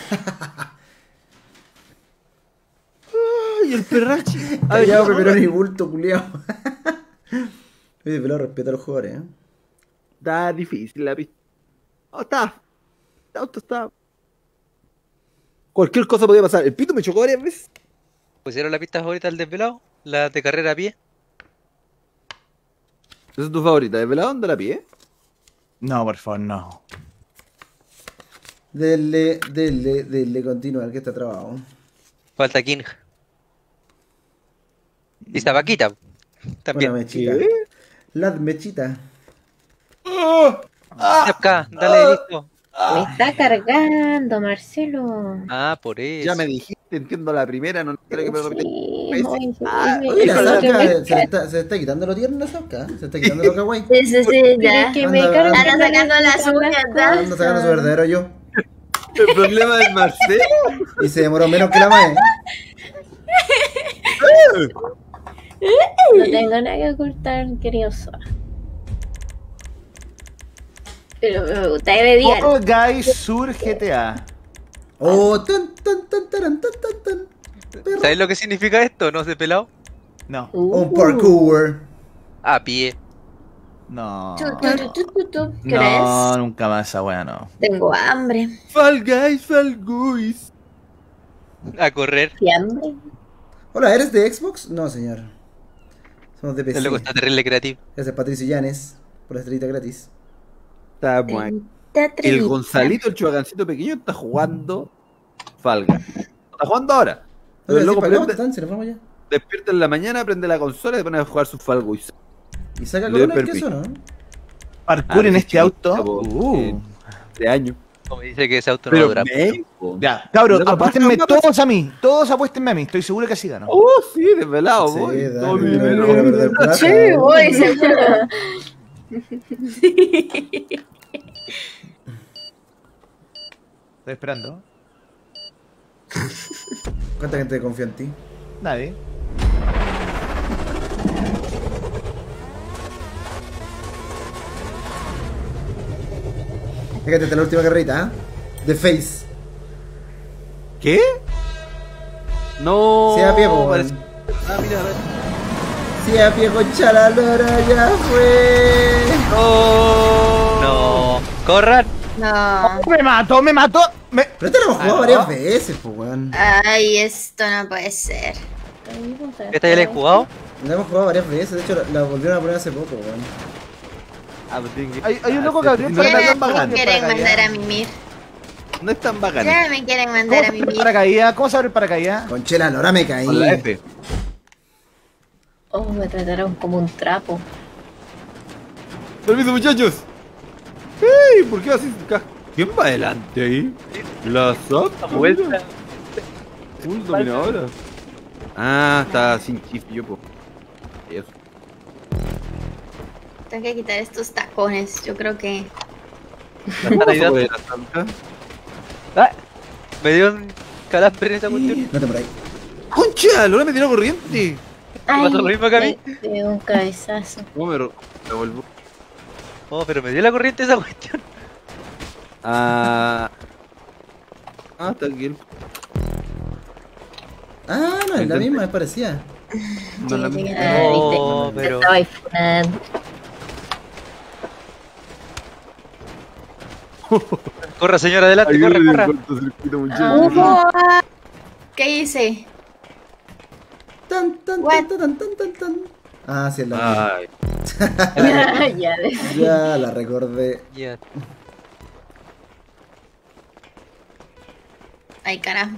Ay, el perrachi. Ah, ya, Pepperoni bulto, culiao. Oye, pero respeto a los jugadores, ¿eh? Está difícil la pista. Oh, está. El auto está. Cualquier cosa podía pasar. El pito me chocó varias veces. ¿Pusieron la pista favorita del desvelado? La de carrera a pie. ¿Esa es tu favorita? ¿De velado onda la pie? No, por favor, no. Dele, dele, dele, continuar, que está trabado. Falta King. Y esta vaquita. También. Una mechita. ¿Qué? La mechita. Acá, dale, listo. Me está cargando, Marcelo. Ah, por eso. Ya me dijiste, entiendo la primera, no quiero que me repitas. Sí, ¿Ves? muy- Ah, muy- Oye, la muy- Sasca muy- se le está, se le está quitando lo tierno, la Sasca. Se está quitando lo kawaii. Sí, sí, sí, Pero ya. es que me Anda, cargan anda sacando las las uñas, ¿verdad? Anda sacando su verdadero yo. El problema del Marcelo. Y se demoró menos que la mae. No tengo nada que ocultar, querido Soa. Pero me gusta que me digan. Fall Guys Sur G T A. Oh, tan, tan, tan, taran, tan, tan, tan. Perro. ¿Sabes lo que significa esto? ¿No sé, pelado? No, Uh, Un parkour. A pie. no. Tu, tu, tu, tu, tu, tu. ¿Qué hora No, es? nunca más esa wea, no. Tengo hambre. Fall Guys, Fall Guys. A correr. ¿Qué hambre? Hola, ¿eres de Xbox? No, señor. Somos de P C. El loco está terrible creativo. Gracias Patricio Llanes por la estrellita gratis. Está bueno. Te El atreví. Gonzalito, el chubagancito pequeño, está jugando Falga. Está jugando ahora. Oye, El sí, loco para acá, prende- están, si nos vamos ya. despierta en la mañana, prende la consola y se pone a jugar su Falgo. Y Y saca Le corona el permiso. queso, ¿no? Parkour Ah, en sí, este sí, auto. chavo, Uh. eh, de año. Como dice que ese auto no va a Pero durar. bien, po. Ya, cabros, Loco, apuéstenme pasa, pasa. todos a mí. Todos apuéstenme a mí. Estoy seguro que así gano. Oh, sí, desvelado, Sí, voy. dale, Todo mi dale, dinero. dale, perder plata. Sí, voy, seguro. Estoy esperando. ¿Cuánta gente confía en ti? Nadie. Fíjate, esta es la última carrerita, ¿ah? The Face. ¿Qué? No. Sí, a pie, po, parece- weón. Ah, mira, a ver. Si a pie con chalalora ya fue. No. No. Corran. No. Me mató, me mató. Me... Pero esta la hemos jugado Ah, varias ¿no? veces, pues, weón. Ay, esto no puede ser. ¿Esta ya la he jugado? La hemos jugado varias veces, de hecho la, la volvieron a poner hace poco, weón. Ah, pues tienen que- Hay- hay un Ah, loco sí, que abrió no por es acá. Ya tan me bacán. quieren para acá, mandar ya. a mimir. No es tan bacán. Ya me quieren ¿Cómo mandar a se abre el mimir. paracaídas? ¿Cómo se abre el paracaídas? Con chalalora me caí. Con la F. Oh, me trataron como un trapo. Permiso, muchachos. ¡Ey! ¿Por qué así? ¿Quién va adelante ahí? La Zap. Vuelta. Full dominadora. Ah, está sin shift yo, po. Eso. Tengo que quitar estos tacones. Yo creo que. ¿Cómo Ahí se da- puede la Zap? Ah, me dio un calambre en esa cuestión. No te por ahí. ¡Concha! ¡Lola me tiró corriente! pasó lo mismo que a mí? Me dio un cabezazo. ¿Cómo me ro- me vuelvo? Oh, pero me dio la corriente esa cuestión. Ah. Ah, está aquí. el- Ah, no, es la Intenta. misma, es parecida. No, la- Sí, No, ah, viste. pero- Estaba ahí funando. Corra, señora, adelante, corra, Ayúdenme, corra. cortocircuito, muchachos. Ah, ¿qué hice? Tan, tan, What? tan, tan, tan, tan, tan. Ah, sí, es la misma. Ay. Ya, de- Ya la recordé. Ya. Ay, carajo.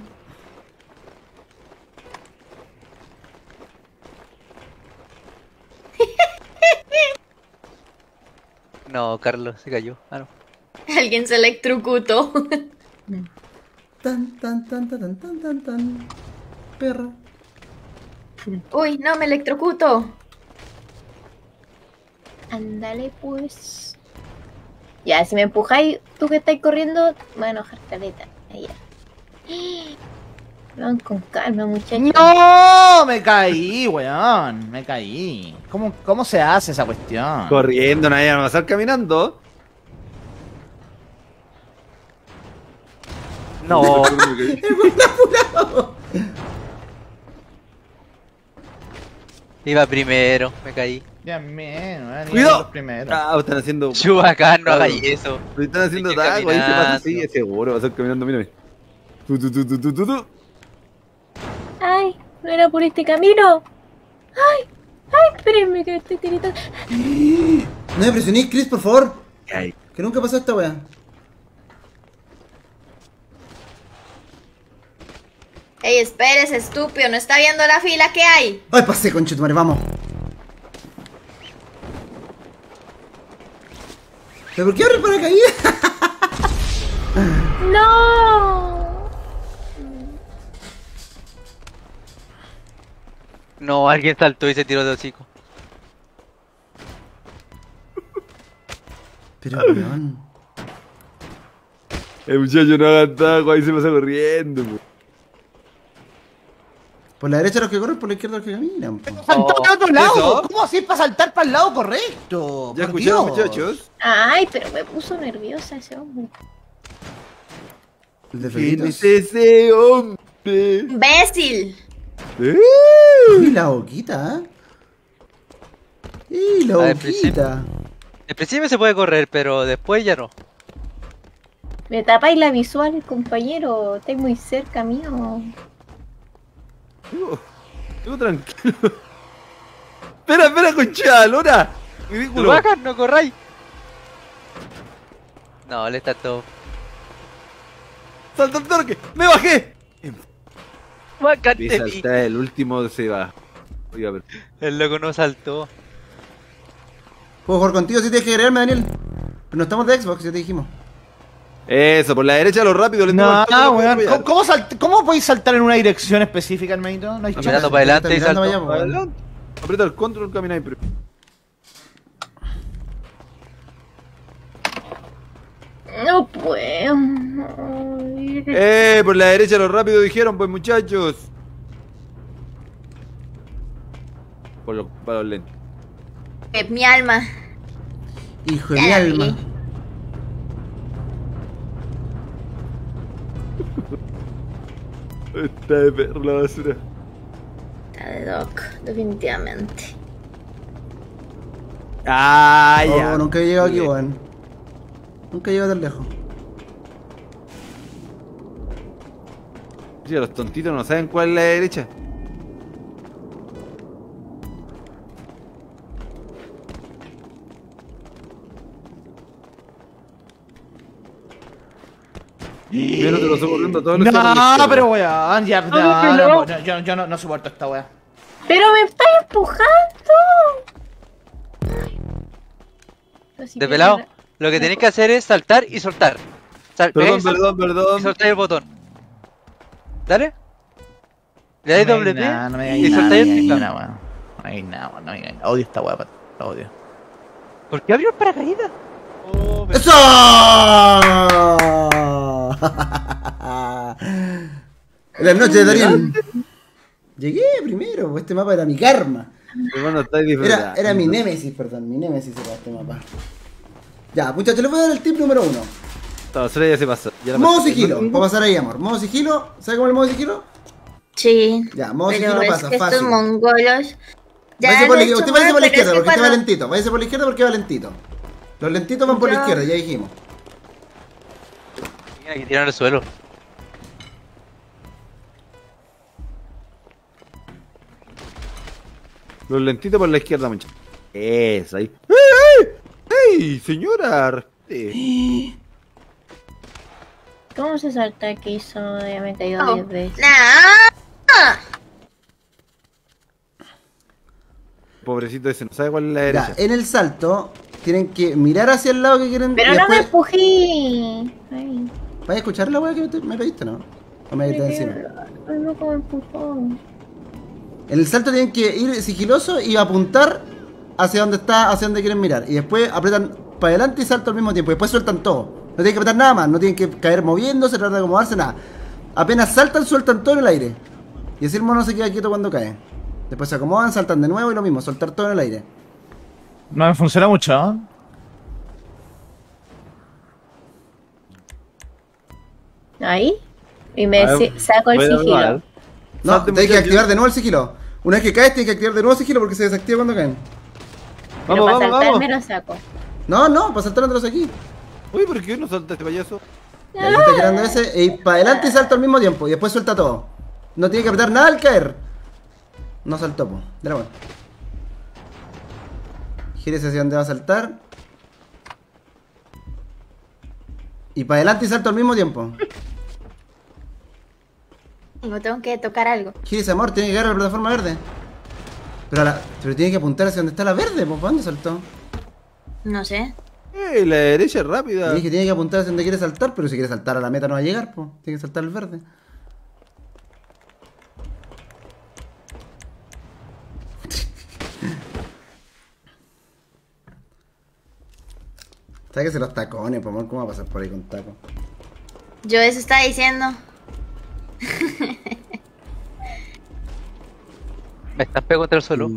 No, Carlos, se cayó. Ah, no. Alguien se electrocutó. Tan, tan, tan, tan, tan, tan, tan, tan. Perra. Uy, no, me electrocuto. Ándale, pues. Ya, si me empujáis, tú que estás corriendo, me voy a enojar, caleta. Ahí ya. Van con calma, muchachos. ¡No! Me caí, weón. Me caí. ¿Cómo, cómo se hace esa cuestión? Corriendo, nadie va a pasar caminando. No, iba primero, me caí. Ya, men, weón. y ¡Cuidado! los primeros. Ah, están haciendo. Chubacán, no Claro. hagáis eso. Están haciendo Hay que taco, ahí se pasa caminar, así, ¿no? es seguro, va a ser caminando, mírame. Tu, tu, tu, tu, tu, tu, tu. Ay, no era por este camino. Ay, ay, espérenme que estoy tiritando. No me presionéis, Chris, por favor. Ay, Que nunca pasó esta wea. Ey, espérese, estúpido. ¿No está viendo la fila que hay? Ay, pasé, conchetumare, vamos. ¿Pero por qué abre el paracaídas? No. No, alguien saltó y se tiró de hocico. Pero, weón. el muchacho no haga taco, ahí se pasa corriendo. po. Por la derecha los que corren, por la izquierda los que caminan. po. ¡Saltó Oh, para otro lado! ¿eso? ¿Cómo así para saltar para el lado correcto? ¿Ya Por escucharon, Dios. muchachos? Ay, pero me puso nerviosa ese hombre. El de ¿Quién Felitos. es ese hombre? ¡Imbécil! ¿Eh? Y la boquita, ¿eh? Y la A ver, boquita. Al principio se puede correr, pero después ya no. Me tapáis la visual, compañero. Estáis muy cerca mío. Digo, digo tranquilo. Espera, espera, concha, Lora. Ridículo. Bajan, no corráis. No, le está todo. ¡Salta el torque! ¡Me bajé! Bacante, Y salta el último se va. Oiga, a ver. el loco no saltó. ¿Puedo jugar contigo si tienes que agregarme, Daniel? Pero no estamos de Xbox, ya te dijimos. Eso, por la derecha lo rápido le No, tengo al weón. toque, ¿Cómo, cómo, salt- ¿Cómo podéis saltar en una dirección específica, hermanito? No hay Está chance. mirando para adelante y Está mirando saltó. para allá, po. Adelante. Aprieta el control, camináis. Pero... No puedo. Ay, Eh, por la derecha lo rápido dijeron, pues muchachos. Por los, para los lentes. Eh, mi alma. Hijo de Ya mi la alma. vi. Está de perro la basura. Está de Doc, definitivamente. Ah, Oh, ya. nunca he llegado aquí, Bien. weón. Nunca he llegado tan lejos. Sí, los tontitos no saben cuál es la derecha. Yo no te lo estoy corriendo a todos los que por la No, izquierda. pero weón, ya, No, ya, pero no, no. no, yo, yo no, no soporto esta weá. Pero me está empujando. Así De que- pelado, lo que tenéis que hacer es saltar y soltar. Sal, Perdón, pegáis, perdón, Y perdón. soltáis el botón. Dale. Le dais No me doble digáis P nada, no me y digáis nada, no me soltáis el digáis teclado. nada, weón. No me digáis nada, weón, no me digáis nada. Odio esta weá, pato, la odio. ¿Por qué abrió el paracaídas? Oh, pero- ¡Eso! Las noches de Darín. Llegué primero, este mapa era mi karma. Hermano, estáis Era, disfrutando. era mi némesis, perdón, mi némesis era este mapa. Ya, muchachos, les voy a dar el tip número uno. Esta basura ya se pasó. Ya la Modo pasé. sigilo, para pasar ahí, amor. Modo sigilo, ¿sabes cómo es el modo sigilo? Sí. Ya, modo Pero sigilo es pasa, que fácil. estos mongolos. Ya Váyase lo por la- he hecho usted váyase mal, por la pero es izquierda que porque este va cuando- lentito. Váyase por la izquierda porque va lentito. Los lentitos van por la Ya. izquierda, ya dijimos. Mira, aquí tiraron el suelo. Los lentitos por la izquierda, muchachos. Eso, ahí. ¡Ey, ey! ¡Ey, señora! respete. ¿Cómo se salta aquí? Eso ya me he caído Oh, diez veces. nah. Pobrecito ese, no sabe cuál es la Ya, derecha. en el salto tienen que mirar hacia el lado que quieren. Pero y no me después... empujé. Ay, ¿Vaya a escuchar la weá que te- me pediste, no? ¿O me pediste encima? ay, no, como empujó. En el salto tienen que ir sigiloso y apuntar hacia donde está, hacia donde quieren mirar. Y después apretan para adelante y salto al mismo tiempo. Y después sueltan todo. No tienen que apretar nada más, no tienen que caer moviéndose, tratar de acomodarse, nada. Apenas saltan, sueltan todo en el aire. Y así el mono se queda quieto cuando cae. Después se acomodan, saltan de nuevo y lo mismo, soltar todo en el aire. No me funciona mucho, ¿eh? Ahí. Y me A ver, si- saco el voy a sigilo. probar. No, Salte, tienes que muchacho. activar de nuevo el sigilo. Una vez que caes, tienes que activar de nuevo el sigilo porque se desactiva cuando caen. Pero Vamos, para vamos, saltarme vamos. lo saco. No, no, para saltar otros aquí. Uy, ¿por qué no salta este payaso? Y ahí está girando ese, y para adelante y salta al mismo tiempo. Y después suelta todo. No tiene que apretar nada al caer. No saltó, po. De la buena. Gírese hacia donde va a saltar. Y para adelante y salto al mismo tiempo. No tengo que tocar algo. Gírese, amor, tiene que llegar a la plataforma verde. Pero, a la- pero tiene que apuntar hacia donde está la verde, pues. ¿Para dónde saltó? No sé. Eh, la derecha es rápida. Le dije que tiene que apuntar hacia donde quiere saltar, pero si quiere saltar a la meta no va a llegar, pues. Tiene que saltar el verde. Sáquese los tacones, por amor, ¿cómo va a pasar por ahí con tacos? Yo eso estaba diciendo. Me estampé contra el suelo.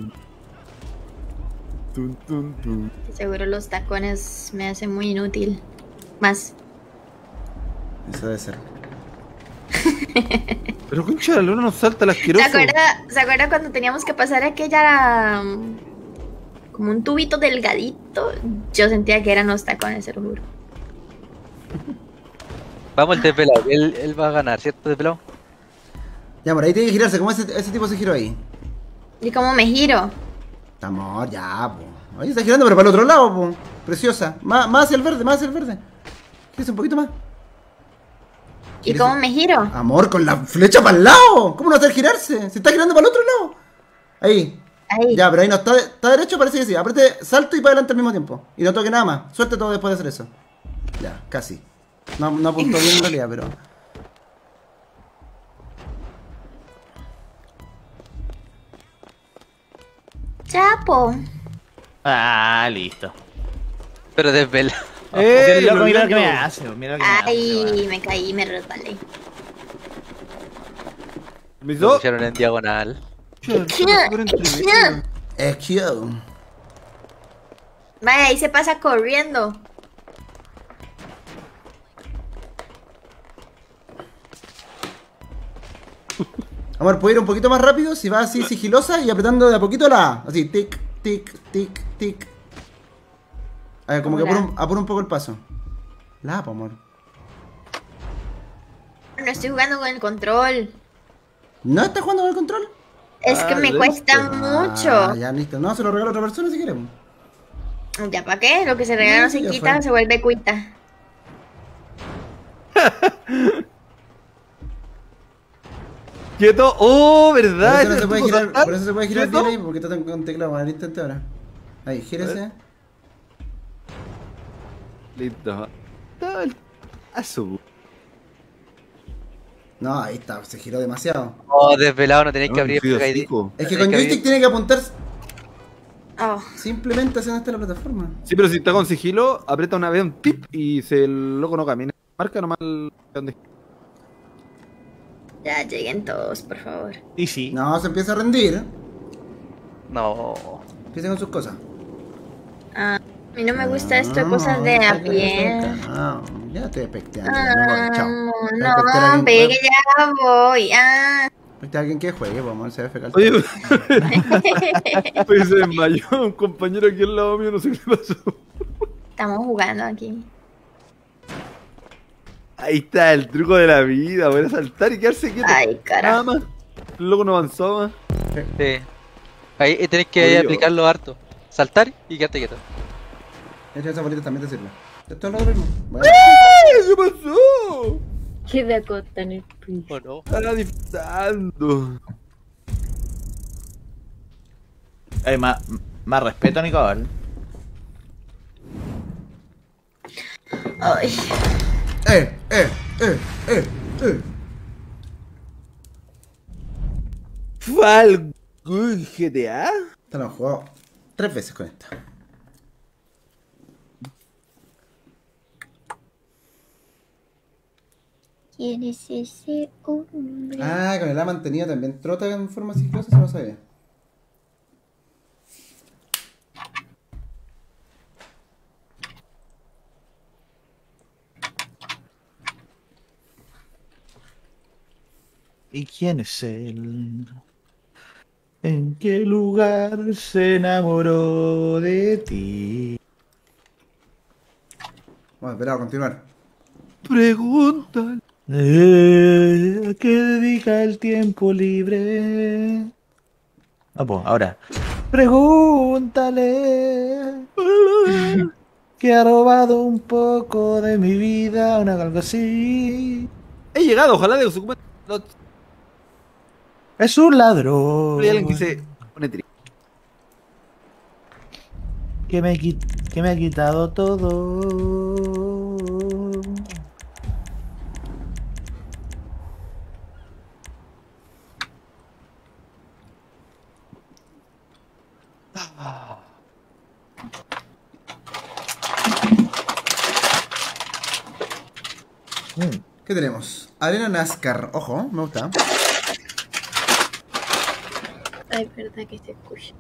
Tun, tun, tun. Seguro los tacones me hacen muy inútil. Más. Eso debe ser. Pero concha, la luna nos salta el ¿Se asqueroso. acuerda, ¿Se acuerda cuando teníamos que pasar aquella... um, como un tubito delgadito? Yo sentía que eran los tacones, se lo juro. Vamos, el de pelado. Él, él va a ganar, ¿cierto, de pelado? Ya, por ahí tiene que girarse, como ese, ese tipo se giró ahí. ¿Y cómo me giro? Amor, ya, po. Ahí está girando, pero para el otro lado, po. Preciosa. Más, más hacia el verde, más hacia el verde. Gírese un poquito más. ¿Y cómo me giro? Amor, con la flecha para el lado. ¿Cómo no hacer girarse? Se está girando para el otro lado. Ahí. Ahí. Ya, pero ahí no está, está derecho, parece que sí. Apriete salto y para adelante al mismo tiempo. Y no toque nada más. Suelte todo después de hacer eso. Ya, casi. No, no apuntó bien en realidad, pero. Chapo. Ah, listo. Pero desvela. Eh, lo loco, mira lo que me loco. hace, mira lo que me hace. Ay, weón. me caí, me resbalé. Lo Permiso. pusieron en diagonal. Es cute. Vaya, ahí se pasa corriendo. Amor, ¿puedo ir un poquito más rápido? Si va así sigilosa y apretando de a poquito la A. Así, tic, tic, tic, tic. A ver, como que Hola. apura un, apura un poco el paso. La A, po, amor. No estoy jugando con el control. ¿No estás jugando con el control? Es que Ah, me listo. cuesta Ah, mucho. ya, listo. No, se lo regalo a otra persona si queremos. ¿Ya para qué? Lo que se regala no se Ya quita, fue. se vuelve cuita. Quieto. Oh, Por ¿verdad? eso, no ¿Ese se puede tipo girar, saltar? por eso se puede girar ¿Quieto? bien ahí, porque está con teclado. Al intento ahora. Ahí, gírese. Listo. Está el asu. No, ahí está, se giró demasiado. Oh, desvelado, no tenéis que abrir el Es I D. que con Tenéis que joystick abrir- tiene que apuntar Oh, simplemente hacia donde está la plataforma. Sí, pero si está con sigilo, aprieta una vez un tip y se el loco no camina. Marca nomás el- donde. ya lleguen todos, por favor. Y sí. No, se empieza a rendir. No. Empieza con sus cosas. Ah, a mí no me gusta esto de cosas de a pie. Ah, ya estoy especteando. Ah, me voy, chao. no, Voy a espectear a alguien- pegue, ya voy. Ah. espectear a alguien que juegue, vamos, se va a fecal. Oye, oye, se desmayó un compañero aquí al lado mío, no sé qué le pasó. Estamos jugando aquí. Ahí está el truco de la vida, voy a saltar y quedarse quieto. Ay, Nada carajo. más. El loco no avanzó más. Sí. Ahí eh, tenés que Oye, aplicarlo harto. Saltar y quedarte quieto. Esta esa bolita también te sirve. Esto es lo mismo. Bueno, ¿Qué pasó? Qué de acota en el piso. ¿O no? Estaba disfrutando. Eh, más, más respeto, Nicole. Ay. eh, eh, eh, eh, eh. ¿Fue algo en G T A? Esta lo he jugado tres veces con esta. ¿Quién es ese hombre? Ah, con el A mantenido también trota en forma sigilosa, se lo sabía. ¿Y quién es él? ¿En qué lugar se enamoró de ti? Bueno, esperado, continuar. Pregunta. Eh, ¿a qué dedica el tiempo libre? Ah, pues, ahora. Pregúntale que ha robado un poco de mi vida, una algo así. He llegado, ojalá de su. No, Es un ladrón hay alguien que se pone triste. que me, quit- que me ha quitado todo. Mm. ¿Qué tenemos? Arena NASCAR. Ojo, me gusta. Ay, verdad que se escucha.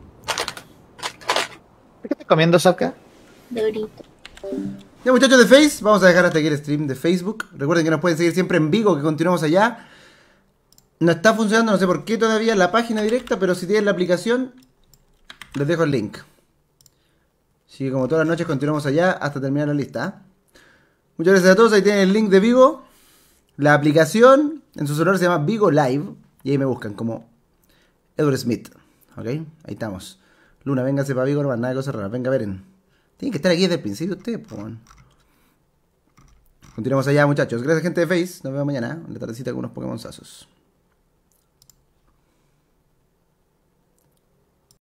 ¿Qué estás comiendo, Saka? Dorito. Ya, muchachos de Face, vamos a dejar hasta aquí el stream de Facebook. Recuerden que nos pueden seguir siempre en Vigo, que continuamos allá. No está funcionando, no sé por qué todavía la página directa, pero si tienen la aplicación, les dejo el link. Así que como todas las noches continuamos allá hasta terminar la lista. ¿eh? Muchas gracias a todos, ahí tienen el link de Vigo. La aplicación en su celular se llama Vigo Live y ahí me buscan como Edward Smith. ¿Ok? Ahí estamos. Luna, véngase para Vigo, hermano, nada de cosas raras. Venga, Beren. Tienen que estar aquí desde el principio ustedes, pues. Bueno. Continuamos allá, muchachos. Gracias, gente de Face. Nos vemos mañana en la tardecita con unos Pokémon sazos.